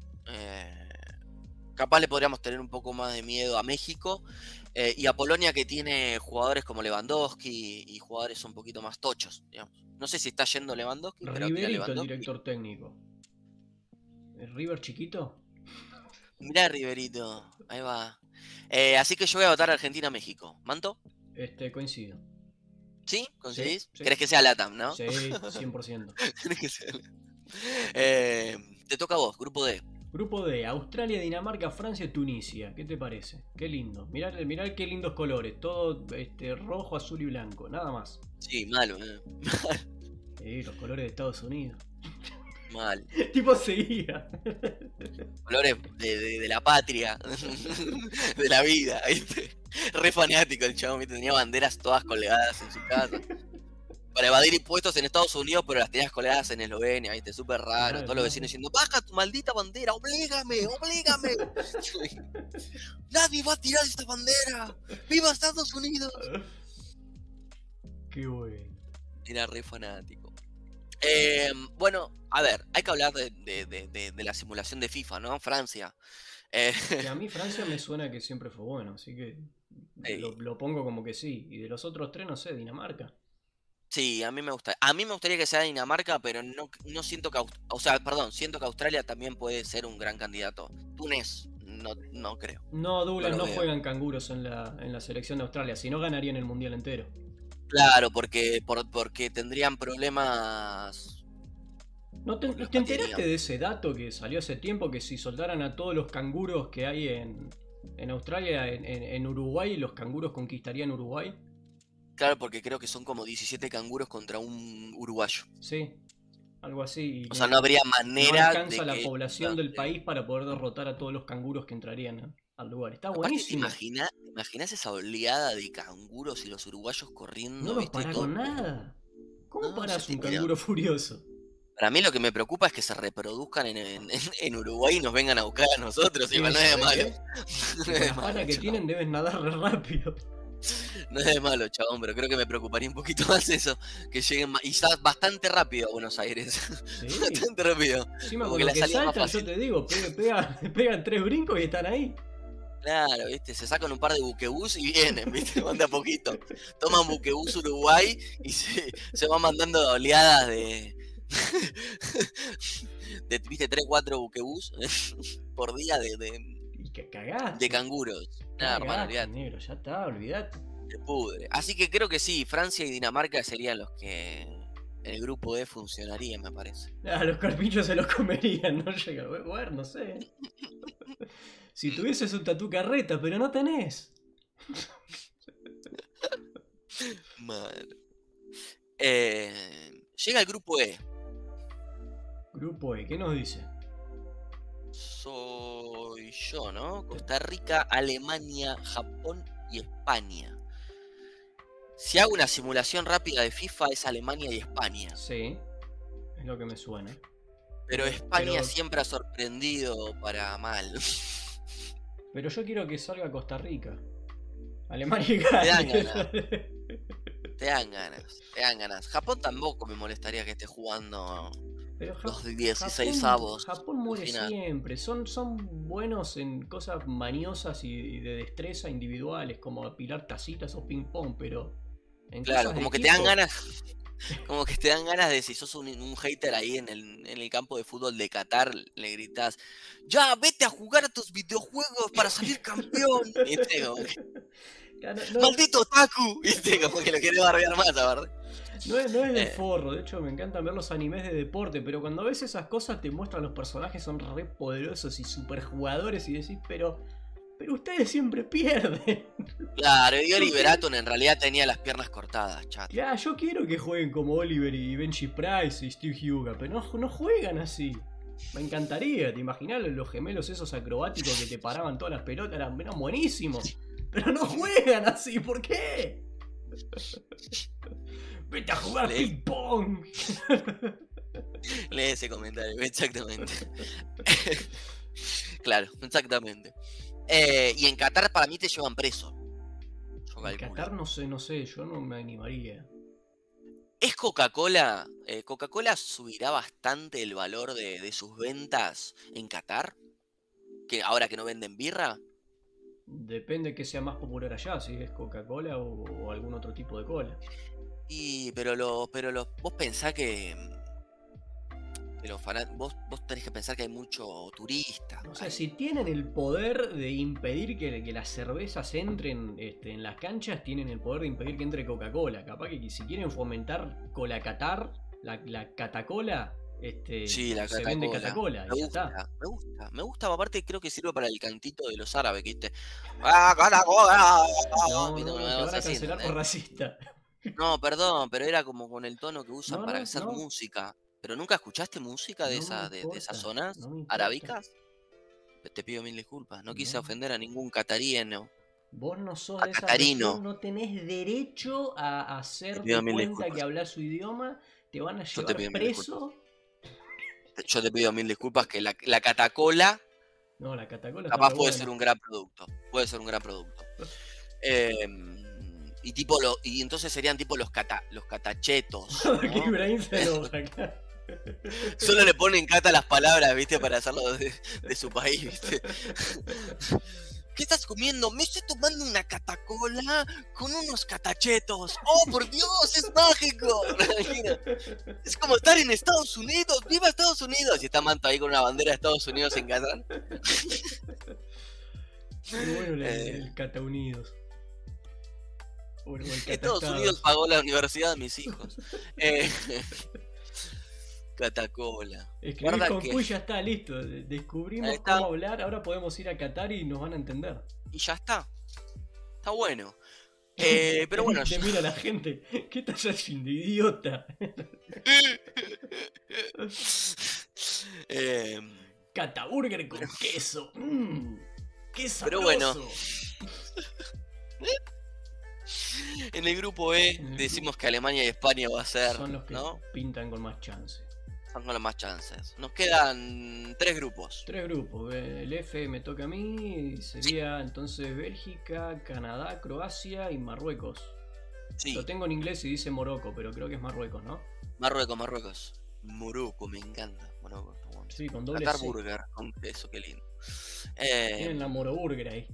Capaz le podríamos tener un poco más de miedo a México y a Polonia, que tiene jugadores como Lewandowski y jugadores un poquito más tochos, digamos. No sé si está yendo Lewandowski, pero tira Riverito, el Lewandowski. director técnico. ¿El River chiquito? Mirá, Riverito, ahí va. Así que yo voy a votar Argentina-México. ¿Manto? Coincido. ¿Sí? Sí, ¿Conseguís? sí. ¿Querés que sea LATAM, no? Sí, 100%. ¿Querés que sea LATAM? Te toca a vos, grupo D. Grupo D, Australia, Dinamarca, Francia, Tunisia. ¿Qué te parece? Qué lindo. Mirá qué lindos colores. Todo rojo, azul y blanco. Nada más. Sí, malo, Los colores de Estados Unidos. mal. Tipo seguía. Colores de la patria, de la vida, ¿viste? Re fanático el chavo, ¿viste? Tenía banderas todas colgadas en su casa. Para evadir impuestos en Estados Unidos, pero las tenías colgadas en Eslovenia, ¿viste? Súper raro. Todos los vecinos diciendo, baja tu maldita bandera, oblígame, oblígame. Nadie va a tirar esta bandera. ¡Viva Estados Unidos! Qué bueno. Era re fanático. Bueno, a ver, hay que hablar de la simulación de FIFA, ¿no? Francia. Que a mí Francia me suena que siempre fue bueno, así que lo pongo como que sí. Y de los otros tres, no sé, Dinamarca. Sí, a mí me gusta. A mí me gustaría que sea Dinamarca, pero no siento que... O sea, perdón, siento que Australia también puede ser un gran candidato. Túnez, no creo. No, Douglas, no veo. juegan canguros en la selección de Australia, si no ganarían el mundial entero. Claro, porque tendrían problemas... ¿No te enteraste de ese dato que salió hace tiempo? Que si soltaran a todos los canguros que hay en Australia, en Uruguay, los canguros conquistarían Uruguay. Claro, porque creo que son como 17 canguros contra un uruguayo. Sí, algo así. O sea, no habría manera no alcanza de la que... población del país para poder derrotar a todos los canguros que entrarían al lugar. Está Aparte, buenísimo. ¿te imaginas esa oleada de canguros y los uruguayos corriendo? No los ¿viste? para Todo. con nada. ¿Cómo No, parás se un te canguro furioso? Para mí lo que me preocupa es que se reproduzcan en Uruguay y nos vengan a buscar a nosotros. Igual no es de malo. No es de malo, patas que tienen deben nadar re rápido. No es de malo, chabón, pero creo que me preocuparía un poquito más eso. Que lleguen y bastante rápido a Buenos Aires. Sí. Bastante rápido. Encima con lo que saltan, yo te digo, pegan 3 brincos y están ahí. Claro, viste, se sacan un par de buquebús y vienen, viste, manda poquito. Toman buquebús Uruguay y se van mandando oleadas viste, 3, 4 buquebús por día Y que cagaste. de canguros. Nada, hermano, olvidate. Negro, ya está, olvidate. Se pudre. Así que creo que sí, Francia y Dinamarca serían los que el grupo D funcionaría, me parece. Los carpinchos se los comerían, no llega. Bueno, no sé. Si tuvieses un tatu carreta, pero no tenés. Madre. Llega el grupo E. Grupo E, ¿qué nos dice? Soy yo, ¿no? Costa Rica, Alemania, Japón y España. Si hago una simulación rápida de FIFA es Alemania y España. Sí, es lo que me suena. Pero España siempre ha sorprendido para mal. Pero yo quiero que salga Costa Rica. Alemania y Gales. Te dan ganas. Japón tampoco me molestaría que esté jugando los 16 avos. Japón muere siempre. Son buenos en cosas maniosas y de destreza individuales, como apilar tacitas o ping pong, pero claro, como que te dan ganas. Como que te dan ganas de, si sos un hater ahí en el campo de fútbol de Qatar, le gritás, ya, vete a jugar a tus videojuegos para salir campeón. ¿Viste? Como que, ¡maldito otaku! ¿Viste? Como que lo quiere bardear más, ¿verdad? No es de forro, de hecho me encantan ver los animes de deporte, pero cuando ves esas cosas te muestran los personajes son re poderosos y superjugadores y decís, pero ustedes siempre pierden. Claro, y Oliver Atom en realidad tenía las piernas cortadas, chato. Ya, yo quiero que jueguen como Oliver y Benji Price y Steve Huga, pero no juegan así. Me encantaría, ¿te imaginás los gemelos esos acrobáticos que te paraban todas las pelotas? Eran buenísimos. Pero no juegan así, ¿por qué? Vete a jugar ping pong. Lee ese comentario, exactamente. Claro, exactamente. Y en Qatar para mí te llevan preso. En Qatar no sé, yo no me animaría. ¿Es Coca-Cola? ¿Coca-Cola subirá bastante el valor de sus ventas en Qatar? ¿Que ahora que no venden birra? Depende que sea más popular allá, si es Coca-Cola o algún otro tipo de cola. Vos pensás que vos tenés que pensar que hay mucho turista. O sea, si tienen el poder de impedir que las cervezas entren en las canchas, tienen el poder de impedir que entre Coca-Cola. Capaz que si quieren fomentar Cola Qatar, la Catacola, Sí, la se vende Catacola y ya está. Me gusta, aparte creo que sirve para el cantito de los árabes, ¿viste? ¡Ah, Catacola! No, te van a cancelar por racista. No, perdón, pero era como con el tono que usan para hacer no. música. ¿Pero nunca escuchaste música de esas zonas arábicas? Te pido mil disculpas, no quise ofender a ningún catariano. Vos no sos de esa región, no tenés derecho a hacerte cuenta que hablas su idioma, te van a llevar preso. Yo te pido mil disculpas que la Catacola. No, la Catacola capaz puede ser un gran producto. Puede ser un gran producto. Y entonces serían tipo los catachetos, ¿no? Que Ibrahim se enoja acá. Solo le ponen cata las palabras, ¿viste? Para hacerlo de su país, ¿viste? ¿Qué estás comiendo? Me estoy tomando una catacola con unos catachetos. ¡Oh, por Dios! ¡Es mágico! Es como estar en Estados Unidos. ¡Viva Estados Unidos! Y está Manto ahí con una bandera de Estados Unidos en Qatar. Bueno, el Cata Unidos. Bueno, Estados Unidos pagó la universidad de mis hijos. Catacola. Escribir con Q y ya está, listo. Descubrimos cómo hablar, ahora podemos ir a Qatar y nos van a entender. Y ya está. Está bueno. Pero bueno. Te mira la gente. ¿Qué estás haciendo, idiota? Cataburger con queso. ¡Qué sabroso! Pero bueno. En el grupo E decimos que Alemania y España va a ser. Son los que ¿no? pintan con más chance. Son con las más chances. Nos quedan 3 grupos. 3 grupos. El F me toca a mí. Sería entonces Bélgica, Canadá, Croacia y Marruecos. Sí. Lo tengo en inglés y dice Morocco, pero creo que es Marruecos, ¿no? Marruecos. Morocco, me encanta. Morocco, bueno. Sí, con doble Qatar Burger, con queso, qué lindo. Tienen la Moroburger ahí.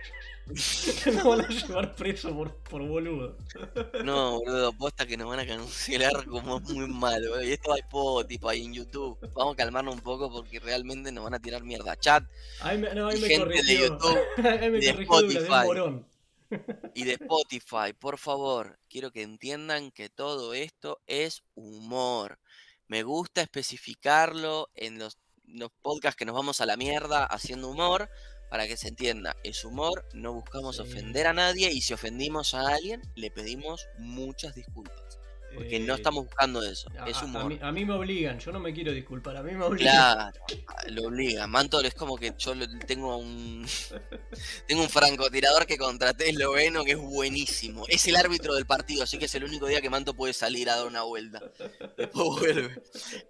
Nos van a llevar preso por boludo. No, boludo, posta que nos van a cancelar como muy malo. Y esto va a Spotify, en YouTube. Vamos a calmarnos un poco porque realmente nos van a tirar mierda. Chat. Ahí me gente corrigió. de YouTube ahí me y de Spotify. Y de Spotify, por favor, quiero que entiendan que todo esto es humor. Me gusta especificarlo en los podcasts que nos vamos a la mierda haciendo humor. Para que se entienda, es humor, no buscamos ofender a nadie y si ofendimos a alguien, le pedimos muchas disculpas. Porque no estamos buscando eso, es humor. A mí me obligan, yo no me quiero disculpar, a mí me obligan. Claro, lo obligan. Mantor es como que yo tengo un francotirador que contraté esloveno que es buenísimo. Es el árbitro del partido, así que es el único día que Manto puede salir a dar una vuelta. Después vuelve.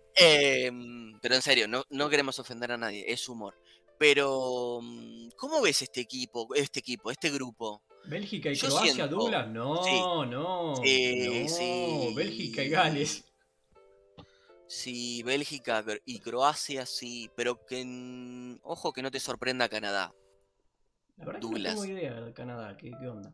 Pero en serio, no queremos ofender a nadie, es humor. Pero, ¿cómo ves este grupo? ¿Bélgica y Croacia, Douglas? No. Sí. Bélgica y Gales. Sí, Bélgica y Croacia, sí. Pero que, ojo que no te sorprenda Canadá. La verdad Douglas. Que no tengo idea de Canadá, ¿qué onda?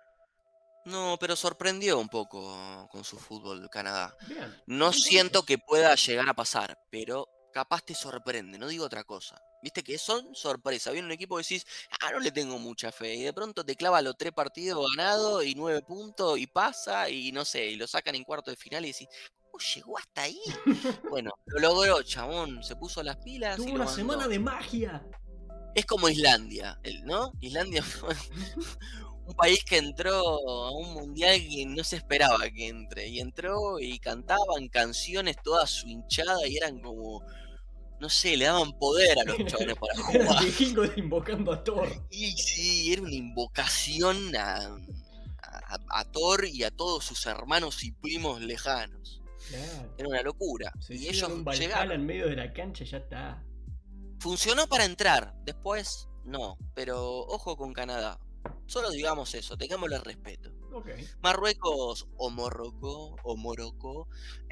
No, pero sorprendió un poco con su fútbol Canadá. Bien. No siento que pueda llegar a pasar, pero capaz te sorprende, no digo otra cosa. Viste que son sorpresas. Viene un equipo que decís, no le tengo mucha fe. Y de pronto te clava los 3 partidos ganados y 9 puntos y pasa y no sé, y lo sacan en cuarto de final y decís, ¿cómo llegó hasta ahí? Bueno, lo logró, chabón. Se puso las pilas. Tuvo una semana de magia. Es como Islandia, ¿no? Islandia fue un país que entró a un mundial que no se esperaba que entre. Y entró y cantaban canciones toda su hinchada y eran como... no sé, le daban poder a los chabones para Eran jugar. vikingos invocando a Thor. Y sí, era una invocación a Thor y a todos sus hermanos y primos lejanos. Claro. Era una locura. Se Y hicieron ellos un Valhalla llegaron. en medio de la cancha y ya está. Funcionó para entrar, después no. Pero ojo con Canadá. Solo digamos eso, tengámosle respeto. Ok. Marruecos o Morocco,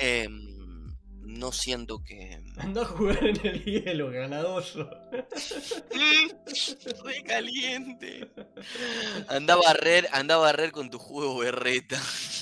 no siento que... Andá a jugar en el hielo, ganadoso. Re caliente. Anda a barrer con tu juego berreta.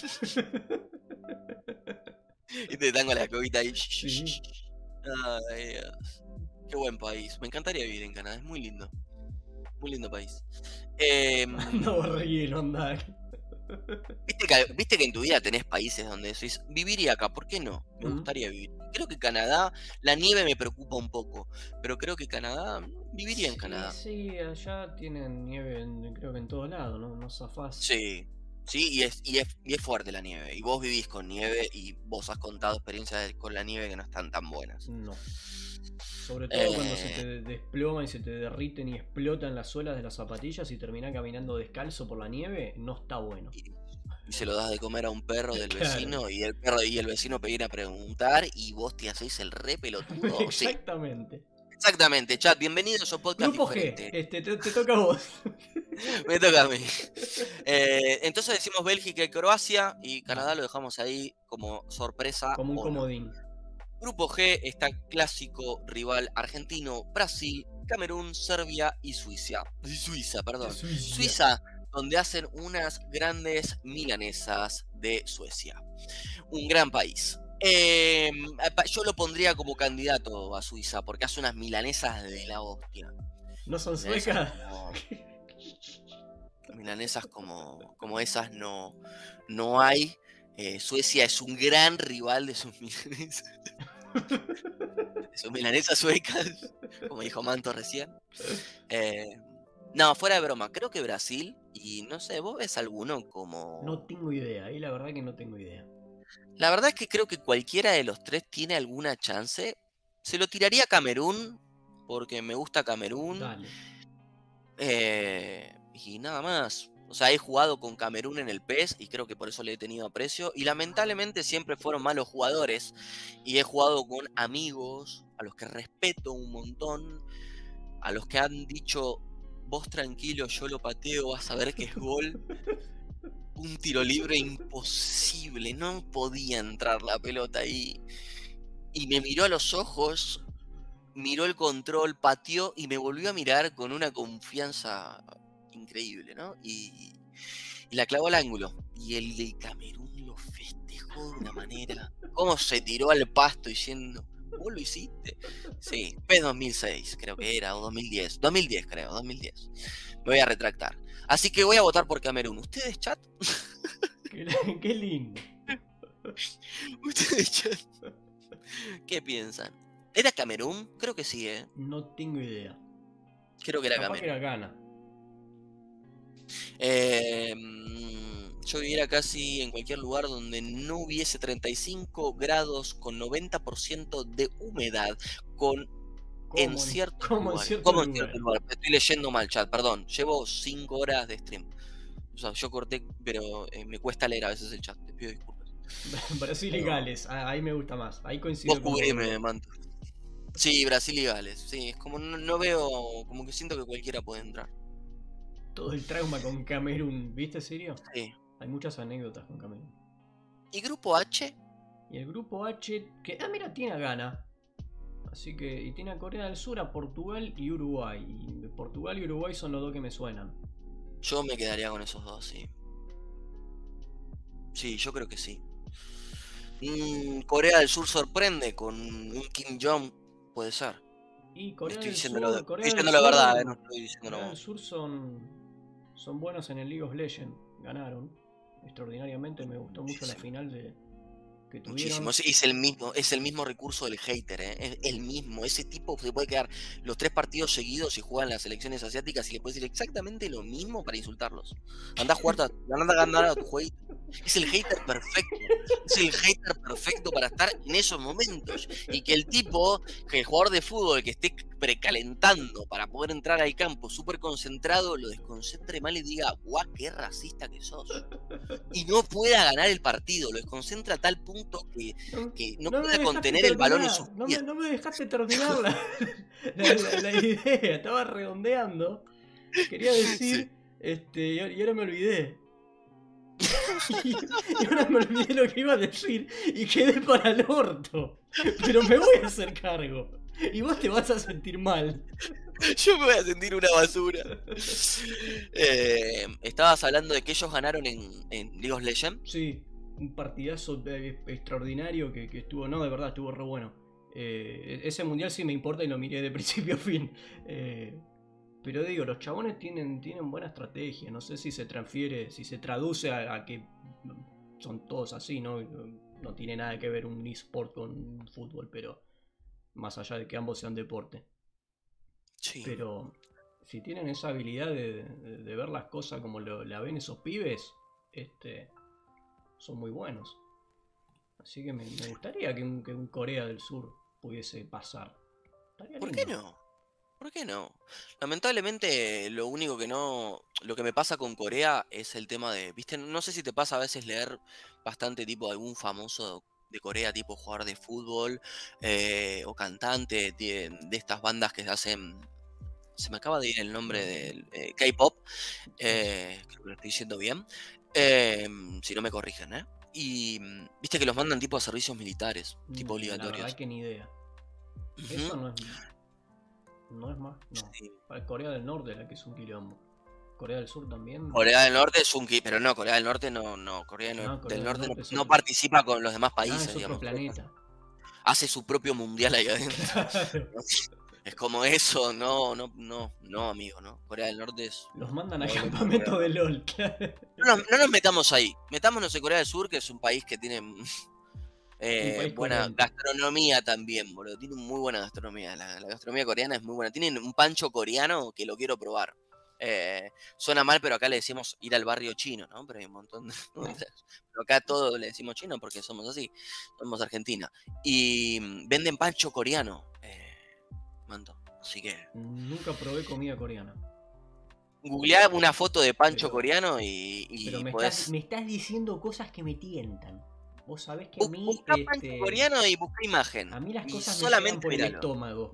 Y te tango la coquita ahí. Sí. Ay, Dios. Qué buen país. Me encantaría vivir en Canadá, es muy lindo. Muy lindo país. Anda a barrer hielo, andá. ¿Viste que en tu vida tenés países donde decís, viviría acá? ¿Por qué no? Me gustaría vivir. Creo que Canadá, la nieve me preocupa un poco, pero creo que Canadá, viviría en Canadá. Sí, allá tienen nieve creo que en todos lados, ¿no? No zafás. Sí, y es fuerte la nieve. Y vos vivís con nieve y vos has contado experiencias con la nieve que no están tan buenas. No. Sobre todo cuando se te desploma y se te derriten y explotan las suelas de las zapatillas y terminás caminando descalzo por la nieve, no está bueno. Y se lo das de comer a un perro del Claro. vecino y el perro y el vecino pedir a preguntar y vos te hacéis el re pelotudo. Exactamente. Sí. Exactamente, chat, bienvenidos a un podcast Grupo diferente. G, te toca a vos. Me toca a mí. Entonces decimos Bélgica y Croacia y Canadá lo dejamos ahí como sorpresa. Como un o no. comodín. Grupo G está clásico rival argentino, Brasil, Camerún, Serbia y Suiza. Suiza, donde hacen unas grandes milanesas de Suecia. Un gran país. Yo lo pondría como candidato a Suiza porque hace unas milanesas de la hostia. ¿No son suecas? Milanesas como esas no hay. Suecia es un gran rival de sus milanesas. De sus milanesas suecas, como dijo Manto recién. No, fuera de broma, creo que Brasil, y no sé, ¿vos ves alguno como...? No tengo idea, ahí la verdad que no tengo idea. La verdad es que creo que cualquiera de los tres tiene alguna chance. Se lo tiraría a Camerún, porque me gusta Camerún. Dale. Y nada más. O sea, he jugado con Camerún en el PES y creo que por eso le he tenido aprecio. Y lamentablemente siempre fueron malos jugadores. Y he jugado con amigos a los que respeto un montón. A los que han dicho, vos tranquilo, yo lo pateo, vas a ver que es gol. Un tiro libre imposible. No podía entrar la pelota ahí. Y me miró a los ojos, miró el control, pateó y me volvió a mirar con una confianza increíble, ¿no? Y la clavó al ángulo. Y el de Camerún lo festejó de una manera. ¿Cómo se tiró al pasto diciendo, vos lo hiciste? Sí, PES 2006 creo que era, o 2010. 2010 creo, 2010. Me voy a retractar. Así que voy a votar por Camerún. ¿Ustedes, chat? Qué lindo. ¿Ustedes, chat? ¿Qué piensan? ¿Era Camerún? Creo que sí, ¿eh? No tengo idea. Creo que era Capaz Camerún. que era Ghana. Yo viviera casi en cualquier lugar donde no hubiese 35 grados con 90% de humedad, en cierto lugar. Estoy leyendo mal, chat, perdón. Llevo 5 horas de stream. O sea, yo corté, pero me cuesta leer a veces el chat. Te pido disculpas. Brasil y Gales, ahí me gusta más. Ahí coincido Vos cubrime, Manto. Sí, Brasil y Gales. Sí, es como no veo, como que siento que cualquiera puede entrar. Todo el trauma con Camerún, ¿viste, Sirio? Sí. Hay muchas anécdotas con Camerún. ¿Y grupo H? Y el grupo H, que mira, tiene a Ghana. Así que, y tiene a Corea del Sur, a Portugal y Uruguay. Y Portugal y Uruguay son los dos que me suenan. Yo me quedaría con esos dos, sí. Sí, yo creo que sí. Corea del Sur sorprende con un Kim Jong, puede ser. Y Corea estoy del diciendo Sur, la verdad, no estoy diciendo Corea del Sur son buenos en el League of Legends. Ganaron extraordinariamente. Me gustó mucho la final que Muchísimo. tuvieron. Es el mismo recurso del hater, ¿eh? Es el mismo. Ese tipo se puede quedar los 3 partidos seguidos y juegan las selecciones asiáticas y le puedes decir exactamente lo mismo para insultarlos. Anda a ganar a tu jueguito. Es el hater perfecto. Es el hater perfecto para estar en esos momentos. Y que que el jugador de fútbol que esté precalentando para poder entrar al campo súper concentrado, lo desconcentre mal y diga, guau, qué racista que sos. Y no pueda ganar el partido, lo desconcentra a tal punto No, que no no me pueda dejaste contener el balón en sus terminar, pies. no me dejaste terminar la idea, estaba redondeando. Quería Sí. decir, y ahora me olvidé. Y ahora me olvidé lo que iba a decir y quedé para el orto. Pero me voy a hacer cargo. Y vos te vas a sentir mal. Yo me voy a sentir una basura. Estabas hablando de que ellos ganaron en League of Legends. Sí, un partidazo extraordinario que estuvo, no, de verdad, estuvo re bueno. Ese mundial sí me importa y lo miré de principio a fin. Pero digo, los chabones tienen buena estrategia. No sé si se transfiere, si se traduce a que son todos así, ¿no? No tiene nada que ver un eSport con fútbol, pero más allá de que ambos sean deporte. Sí. Pero si tienen esa habilidad de ver las cosas como la ven esos pibes, son muy buenos. Así que me gustaría que un Corea del Sur pudiese pasar. Estaría ¿Por lindo. qué no? ¿Por qué no? Lamentablemente, lo que me pasa con Corea es el tema de, viste, no sé si te pasa a veces leer bastante tipo algún famoso de Corea, tipo jugador de fútbol o cantante de estas bandas que hacen, se me acaba de ir el nombre del K-pop, creo que lo estoy diciendo bien, si no me corrigen, ¿eh? Y viste que los mandan tipo a servicios militares, tipo La verdad obligatorios. que ni idea. Eso Ujú. no es más, no. Sí. Para Corea del Norte la que es un quilombo. Corea del Sur también. Corea del Norte es pero no, Corea del Norte no, No, Corea del del Norte Norte es no otro. participa con los demás Ah, países, es otro digamos. planeta. Hace su propio mundial ahí adentro. Claro. Es como eso, no, amigo, ¿no? Corea del Norte es. Los mandan a No hablemos de Corea campamento del de Norte. LOL, claro. No nos metamos ahí. Metámonos en Corea del Sur, que es un país que tiene Un país buena coherente. gastronomía también, boludo. Tiene muy buena gastronomía. La gastronomía coreana es muy buena. Tienen un pancho coreano que lo quiero probar. Suena mal, pero acá le decimos ir al barrio chino, ¿no? Pero hay un montón de. Pero acá todo le decimos chino porque somos así. Somos Argentina. Y venden pancho coreano, Manto. Así que. Nunca probé comida coreana. Googleá una foto de pancho Pero, coreano pero y podés. me estás diciendo cosas que me tientan. Vos sabés que a mí, Buscá pancho coreano y buscá imagen. a mí las Y cosas me llegan solamente por el míralo. estómago.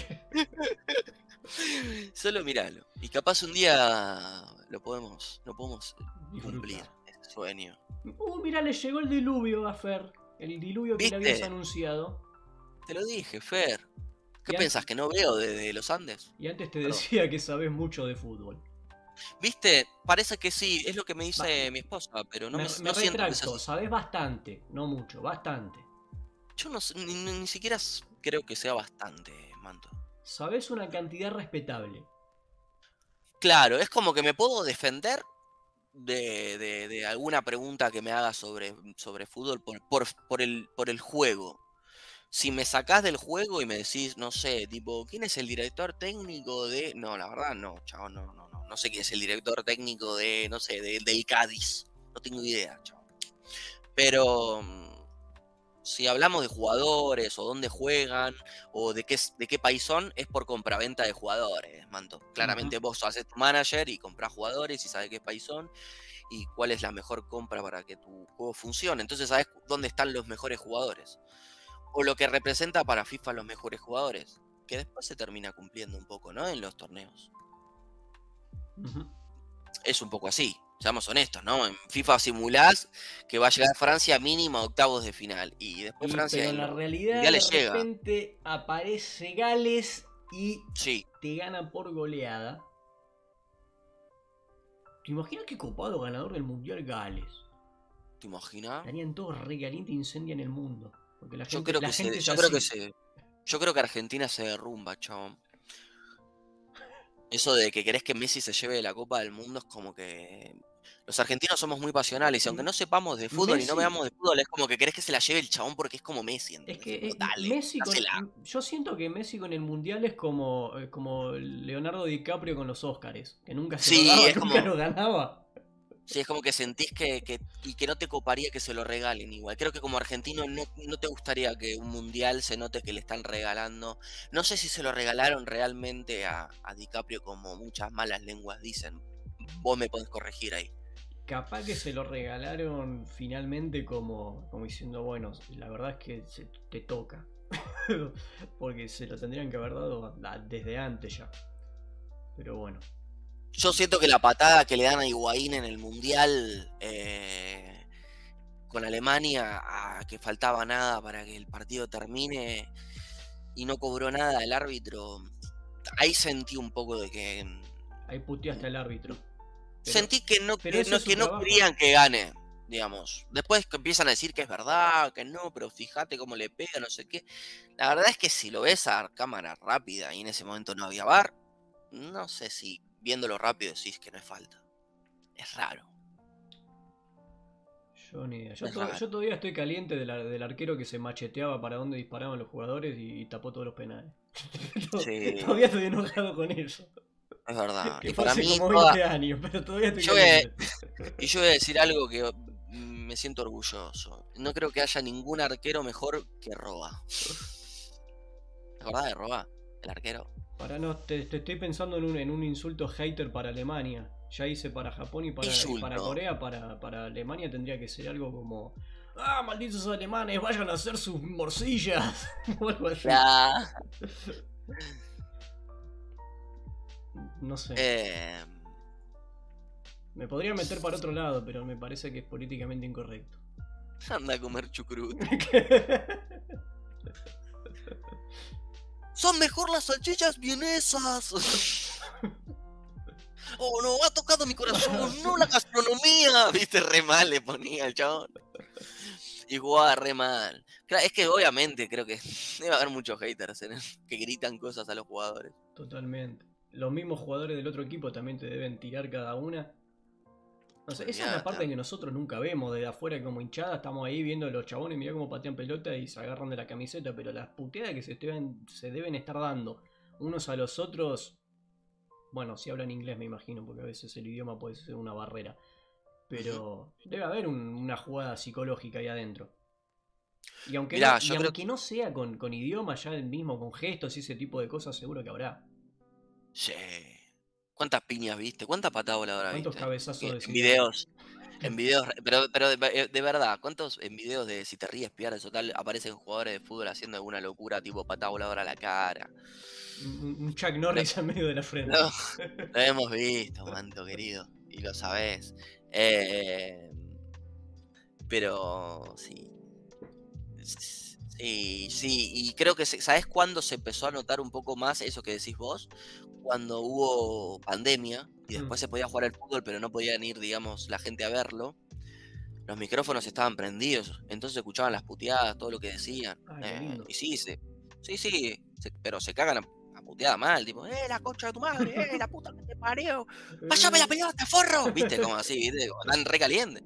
Solo míralo. Y capaz un día lo podemos cumplir, Disfrutar. ese sueño. Mirá, le llegó el diluvio a Fer. El diluvio que le habías ¿Viste? anunciado. Te lo dije, Fer. ¿Qué Y, pensás? ¿Que no veo desde los Andes? y antes te Perdón. decía que sabés mucho de fútbol. ¿Viste? Parece que sí, es lo que me Va, dice mi esposa, pero no me no siento que sea retracto, así. sabés bastante, no mucho, bastante. Yo no sé, ni siquiera creo que sea bastante, Manto. Sabés una cantidad respetable. Claro, es como que me puedo defender de alguna pregunta que me haga sobre fútbol por el juego. Si me sacás del juego y me decís, no sé, tipo, ¿quién es el director técnico de...? No, la verdad no, chavo, no sé quién es el director técnico de, no sé, del Cádiz. No tengo idea, chavo. Pero si hablamos de jugadores o dónde juegan o de qué país son, es por compraventa de jugadores, Manto. Ujú. Claramente vos haces tu manager y comprás jugadores y sabes qué país son y cuál es la mejor compra para que tu juego funcione. Entonces sabes dónde están los mejores jugadores o lo que representa para FIFA los mejores jugadores, que después se termina cumpliendo un poco, ¿no? En los torneos. Ujú. Es un poco así, seamos honestos, ¿no? En FIFA simulás que va a llegar Francia mínimo a octavos de final y después Francia Pero en en la los realidad de mundiales llega. repente aparece Gales y Sí, te gana por goleada. ¿Te imaginas qué copado ganador del Mundial Gales? ¿te imaginas? Estarían todos re caliente e incendian el mundo. Porque Yo creo la que gente es yo creo que así. yo creo que Argentina se derrumba, chabón. Eso de que querés que Messi se lleve la Copa del Mundo es como que Los argentinos somos muy pasionales y aunque no sepamos de fútbol y no Messi, veamos de fútbol, es como que querés que se la lleve el chabón porque es como Messi, es ¿entendés? que Tipo, dale, Messi con. dásela. Yo siento que Messi con el mundial es como Leonardo DiCaprio con los Oscars, que nunca se lo Sí, daba, es nunca como, lo ganaba. sí, es como que sentís y que no te coparía que se lo regalen igual. Creo que como argentino no te gustaría que un mundial se note que le están regalando. No sé si se lo regalaron realmente a DiCaprio como muchas malas lenguas dicen. Vos me podés corregir ahí. Capaz que se lo regalaron finalmente como diciendo, bueno, la verdad es que te toca. Porque se lo tendrían que haber dado desde antes ya. Pero bueno. Yo siento que la patada que le dan a Higuaín en el mundial con Alemania, que faltaba nada para que el partido termine y no cobró nada el árbitro, ahí sentí un poco de que... Ahí puteaste al árbitro. Sentí que pero ese es su no trabajo. querían que gane, digamos. Después que empiezan a decir que es verdad, que no, pero fíjate cómo le pega, no sé qué. La verdad es que si lo ves a cámara rápida y en ese momento no había VAR, no sé si viéndolo rápido decís que no es falta. Es raro. Yo ni idea. Es raro. Yo todavía estoy caliente del arquero que se macheteaba para dónde disparaban los jugadores y tapó todos los penales. Sí, Todavía estoy enojado con eso. es verdad. Que Y fue para hace mí, como 20 años, pero todavía estoy yo voy a- caliente. y yo voy a decir algo que me siento orgulloso. No creo que haya ningún arquero mejor que Roa. ¿Te acordás de Roa? El arquero. Para no, te estoy pensando en un insulto hater para Alemania. Ya hice para Japón y para Insulto. Corea. Para Alemania tendría que ser algo como: ¡Ah, malditos alemanes! ¡Vayan a hacer sus morcillas! O algo así. Ya. No sé. Eh, Me podría meter para otro lado, pero me parece que es políticamente incorrecto. anda a comer chucrut. Son mejor las salchichas vienesas. Oh, no, ha tocado mi corazón, no la gastronomía. Viste, re mal le ponía el chabón. Igual, re mal. Claro, es que obviamente creo que debe haber muchos haters que gritan cosas a los jugadores. Totalmente. Los mismos jugadores del otro equipo también te deben tirar cada una. No sé, esa es la parte que nosotros nunca vemos desde afuera como hinchada. Estamos ahí viendo a los chabones, mirá cómo patean pelota y se agarran de la camiseta. Pero las puteadas que se deben estar dando unos a los otros. Bueno, si hablan inglés me imagino, porque a veces el idioma puede ser una barrera. Pero debe haber una jugada psicológica ahí adentro. Y aunque, Mirá, aunque no sea con idioma, ya mismo con gestos y ese tipo de cosas, seguro que habrá. Sí. ¿Cuántas piñas viste? ¿Cuántas patadas voladoras ¿Cuántos viste? cabezazos de En videos, pero de verdad, ¿cuántos en videos de si te ríes, pierdes o tal, aparecen jugadores de fútbol haciendo alguna locura, tipo patada voladora a la cara? Un Chuck Norris en medio de la frente. No, lo hemos visto, manto querido, y lo sabés. Pero sí. Sí, y creo que, ¿sabés cuándo se empezó a notar un poco más eso que decís vos? Cuando hubo pandemia y después se podía jugar al fútbol, pero no podían ir, digamos, la gente a verlo. Los micrófonos estaban prendidos, entonces escuchaban las puteadas, todo lo que decían. Qué lindo. Y sí, pero se cagan a puteada mal, tipo, la concha de tu madre, la puta que te parió, pásame la pelota, forro, viste, como así, viste, como tan recaliente.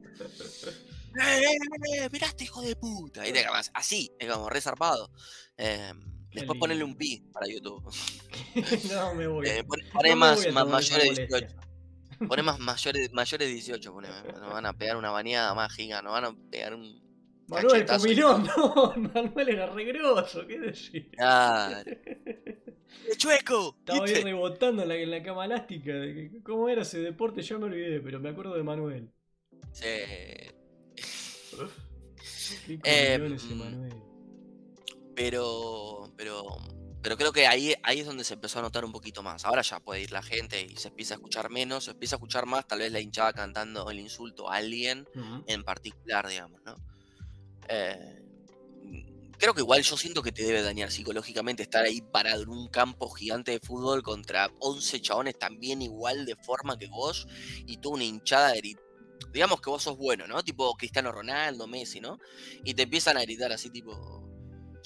Mirá este hijo de puta. ¿Viste? Así, es como re zarpado. Después ponele un pi para YouTube. No me voy. Poné No me más voy a tomar mayores esa de 18. molestia. Poné más mayores de 18. Nos van a pegar una baneada más giga. Nos van a pegar un Manuel cachetazo. Comilón, no, Manuel era re grosso, ¿qué decir? Claro. ¡De chueco! Estaba ahí ¿Viste? rebotando en la cama elástica. ¿Cómo era ese deporte? Ya me olvidé, pero me acuerdo de Manuel. Sí. Qué comilón ese Manuel. Pero creo que ahí es donde se empezó a notar un poquito más. Ahora ya puede ir la gente y se empieza a escuchar menos, se empieza a escuchar más, tal vez la hinchada cantando el insulto a alguien en particular, digamos, ¿no? Creo que igual yo siento que te debe dañar psicológicamente estar ahí parado en un campo gigante de fútbol contra 11 chabones también igual de forma que vos y toda una hinchada digamos que vos sos bueno, ¿no? Tipo Cristiano Ronaldo, Messi, ¿no? Y te empiezan a gritar así tipo...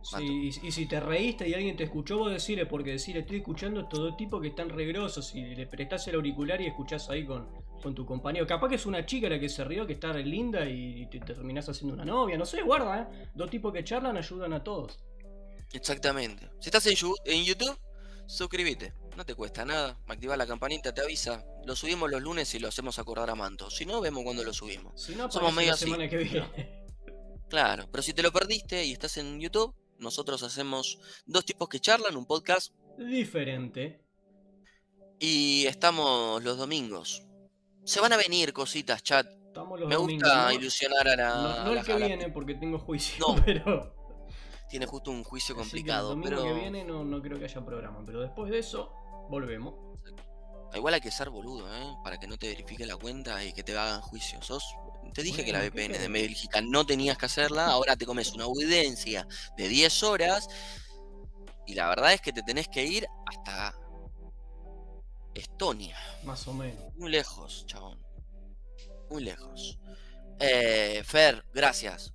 Mato. Sí, y si te reíste y alguien te escuchó, vos decirle, porque decirle, estoy escuchando estos dos tipos que están regrosos y le prestás el auricular y escuchás ahí con tu compañero. Capaz que es una chica la que se rió, que está re linda y te terminás haciendo una novia, no sé, guarda, Dos tipos que charlan ayudan a todos. Exactamente. Si estás en YouTube, suscríbete. No te cuesta nada. Activa la campanita, te avisa. Lo subimos los lunes y lo hacemos acordar a Manto. Si no, vemos cuando lo subimos. Si no, Somos aparece medio la así. semana que viene. Claro, pero si te lo perdiste y estás en YouTube, nosotros hacemos dos tipos que charlan, un podcast, Diferente. y estamos los domingos. Se van a venir cositas, chat. Estamos los Me domingos, gusta ¿no? ilusionar a No el que a la viene, porque tengo juicio, No, pero. tiene justo un juicio Así que el complicado, domingo que pero viene no creo que haya programa. Pero después de eso, volvemos. igual hay que ser boludo, para que no te verifique la cuenta y que te hagan juicio. Te dije que la Bueno, ¿qué VPN de querés? Bélgica no tenías que hacerla, ahora te comes una audiencia de 10 horas y la verdad es que te tenés que ir hasta Estonia. Más o menos. Muy lejos, chabón. Muy lejos. Fer, gracias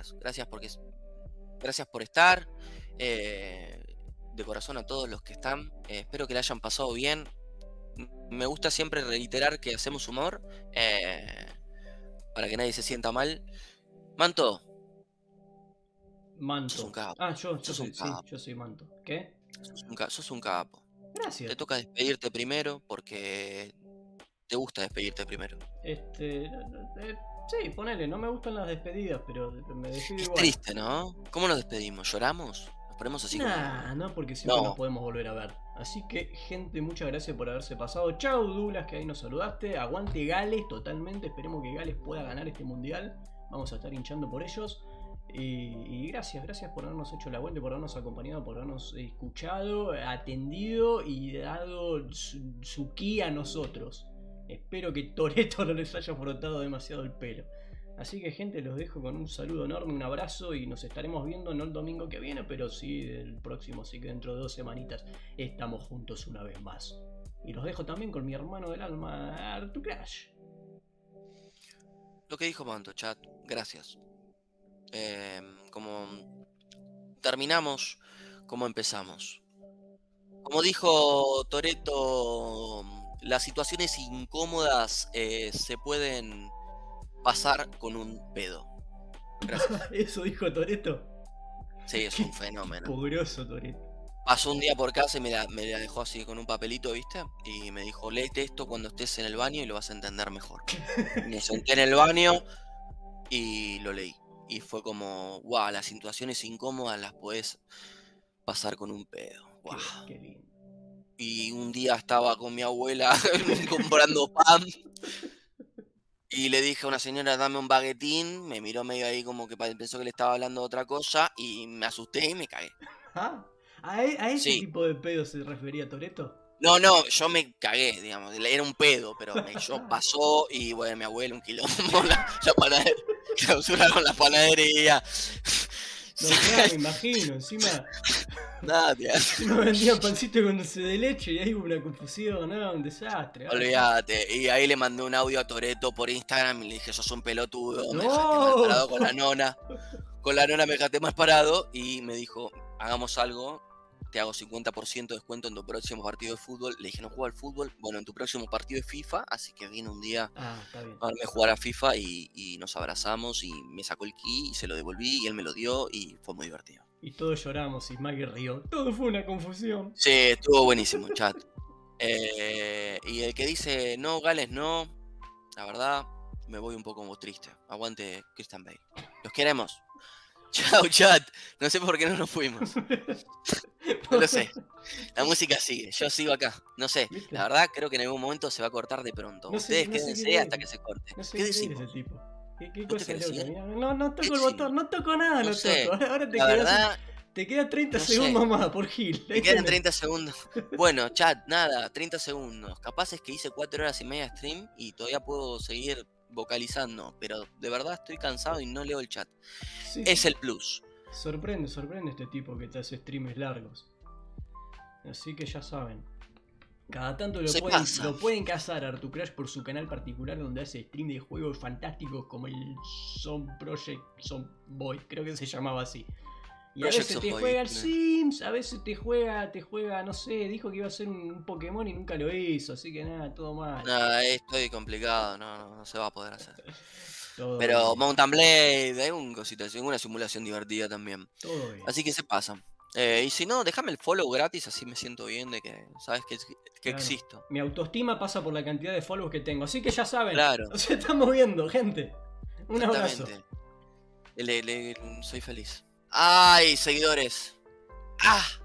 por estar. De corazón a todos los que están. Espero que la hayan pasado bien. Me gusta siempre reiterar que hacemos humor. Para que nadie se sienta mal. Manto, Manto. sos un capo. Yo Sos soy, un sí, capo. yo soy Manto. ¿Qué? Sos un capo. Gracias. Te toca despedirte primero porque te gusta despedirte primero. Sí, ponele, no me gustan las despedidas, pero me despido Es igual. triste, ¿no? ¿Cómo nos despedimos? ¿Lloramos? Nos ponemos así como... No, porque siempre No. nos podemos volver a ver. Así que, gente, muchas gracias por haberse pasado. Chau, Douglas, que ahí nos saludaste. Aguante Gales, totalmente. Esperemos que Gales pueda ganar este mundial. Vamos a estar hinchando por ellos. Y gracias por habernos hecho el aguante, por habernos acompañado, por habernos escuchado, atendido y dado su ki a nosotros. Espero que Toretto no les haya frotado demasiado el pelo. Así que, gente, los dejo con un saludo enorme, un abrazo y nos estaremos viendo no el domingo que viene, pero sí el próximo, así que dentro de 2 semanitas estamos juntos una vez más. Y los dejo también con mi hermano del alma, Artu Crash. Lo que dijo Manto, chat. Gracias. Como terminamos, como empezamos. Como dijo Toretto, las situaciones incómodas se pueden pasar con un pedo. Gracias. Eso dijo Toretto. Sí, es un fenómeno. Poderoso Toretto. Pasó un día por casa y me la dejó así con un papelito, ¿viste? Y me dijo, léete esto cuando estés en el baño y lo vas a entender mejor. Me senté en el baño y lo leí. Y fue como, wow, las situaciones incómodas las podés pasar con un pedo. Wow. Qué lindo. Y un día estaba con mi abuela comprando pan. Y le dije a una señora, dame un baguetín. Me miró medio ahí como que pensó que le estaba hablando de otra cosa. Y me asusté y me cagué. ¿Ah? ¿A ese Sí. tipo de pedo se refería Toretto? No, yo me cagué, digamos. Era un pedo, pero yo pasó y bueno, mi abuela un quilombo. La panadería. Clausuraron la panadería. No, claro, me imagino, encima vendían pancito con dulce de leche y ahí hubo una confusión, ¿no? Un desastre. Olvídate. Y ahí le mandé un audio a Toretto por Instagram y le dije, sos un pelotudo, me ¡No! dejaste mal parado con la nona. Con la nona me dejaste mal parado y me dijo, hagamos algo, te hago 50% de descuento en tu próximo partido de fútbol. Le dije, no juego al fútbol, bueno, en tu próximo partido de FIFA, así que vine un día Está bien. a verme jugar a FIFA y nos abrazamos y me sacó el ki y se lo devolví y él me lo dio y fue muy divertido. Y todos lloramos y Maggie rió. Todo fue una confusión. Sí, estuvo buenísimo, chat. Y el que dice, no, Gales, no, la verdad, me voy un poco triste. Aguante Christian Bale. Los queremos. Chao, chat. No sé por qué no nos fuimos. No lo sé. La música sigue. Yo sigo acá. No sé. ¿Viste? La verdad, creo que en algún momento se va a cortar de pronto. No sé- Ustedes no sé quédense qué hasta es. que se corte. No sé ¿Qué qué decimos? ese tipo. ¿Qué ¿Vos cosa te querés loca? ir? Mirá, no toco ¿Qué el botón, decimos? no toco nada, No no sé. toco. Ahora La verdad, te quedan 30 no segundos sé. más por Gil. Me quedan 30 segundos. Bueno, chat, nada, 30 segundos. Capaz es que hice 4 horas y media de stream y todavía puedo seguir vocalizando, pero de verdad estoy cansado y no leo el chat. Sí, Es el plus. sorprende este tipo que te hace streams largos. Así que ya saben. Cada tanto Se pasa. lo pueden cazar a Artu Crash por su canal particular donde hace stream de juegos fantásticos como el Zone Project Zone Boy, creo que se llamaba así. Y a veces Project te Zomboid, juega el no. Sims, a veces te juega, no sé, dijo que iba a ser un Pokémon y nunca lo hizo, así que nada, todo mal. No, estoy complicado, no se va a poder hacer. Todo Pero bien, Mountain Blade, hay un cosita, una simulación divertida también. todo bien. Así que se pasan. Y si no, déjame el follow gratis, así me siento bien de que sabes que Claro. existo. Mi autoestima pasa por la cantidad de follows que tengo, así que ya saben, Claro, nos estamos viendo, gente. Un abrazo. exactamente. Soy feliz. ¡Ay, seguidores! ¡Ah!